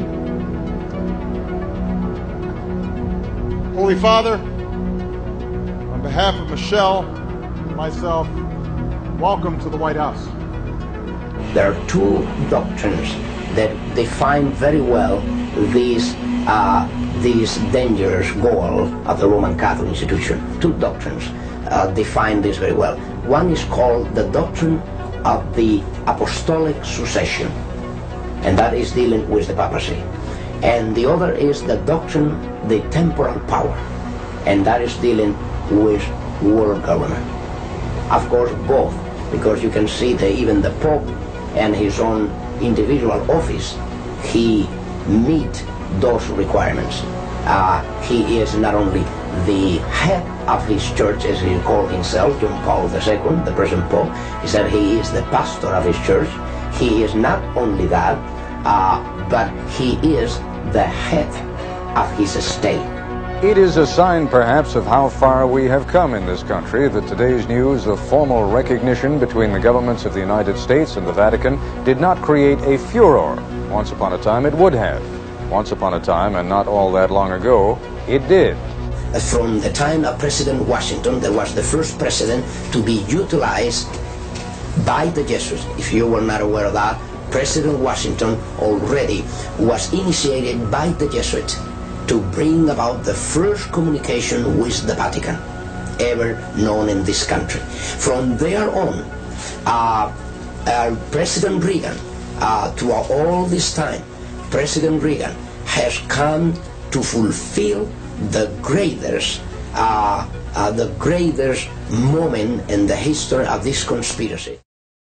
Holy Father, on behalf of Michelle and myself, welcome to the White House. There are two doctrines that define very well this, uh, this dangerous goal of the Roman Catholic institution. Two doctrines uh, define this very well. One is called the doctrine of the apostolic succession, and that is dealing with the papacy. And the other is the doctrine, the temporal power, and that is dealing with world government. Of course, both, because you can see that even the Pope and his own individual office, he meet those requirements. Uh, he is not only the head of his church, as he called himself, John Paul the Second, the present Pope. He said he is the pastor of his church. He is not only that, uh, but he is the head of his state. It is a sign, perhaps, of how far we have come in this country that today's news of formal recognition between the governments of the United States and the Vatican did not create a furor. Once upon a time it would have. Once upon a time, and not all that long ago, it did. From the time of President Washington, there was the first president to be utilized by the Jesuits. If you were not aware of that, President Washington already was initiated by the Jesuits to bring about the first communication with the Vatican ever known in this country. From there on, uh, uh, President Reagan, uh, to all this time, President Reagan has come to fulfill the greatest, uh, uh, the greatest moment in the history of this conspiracy.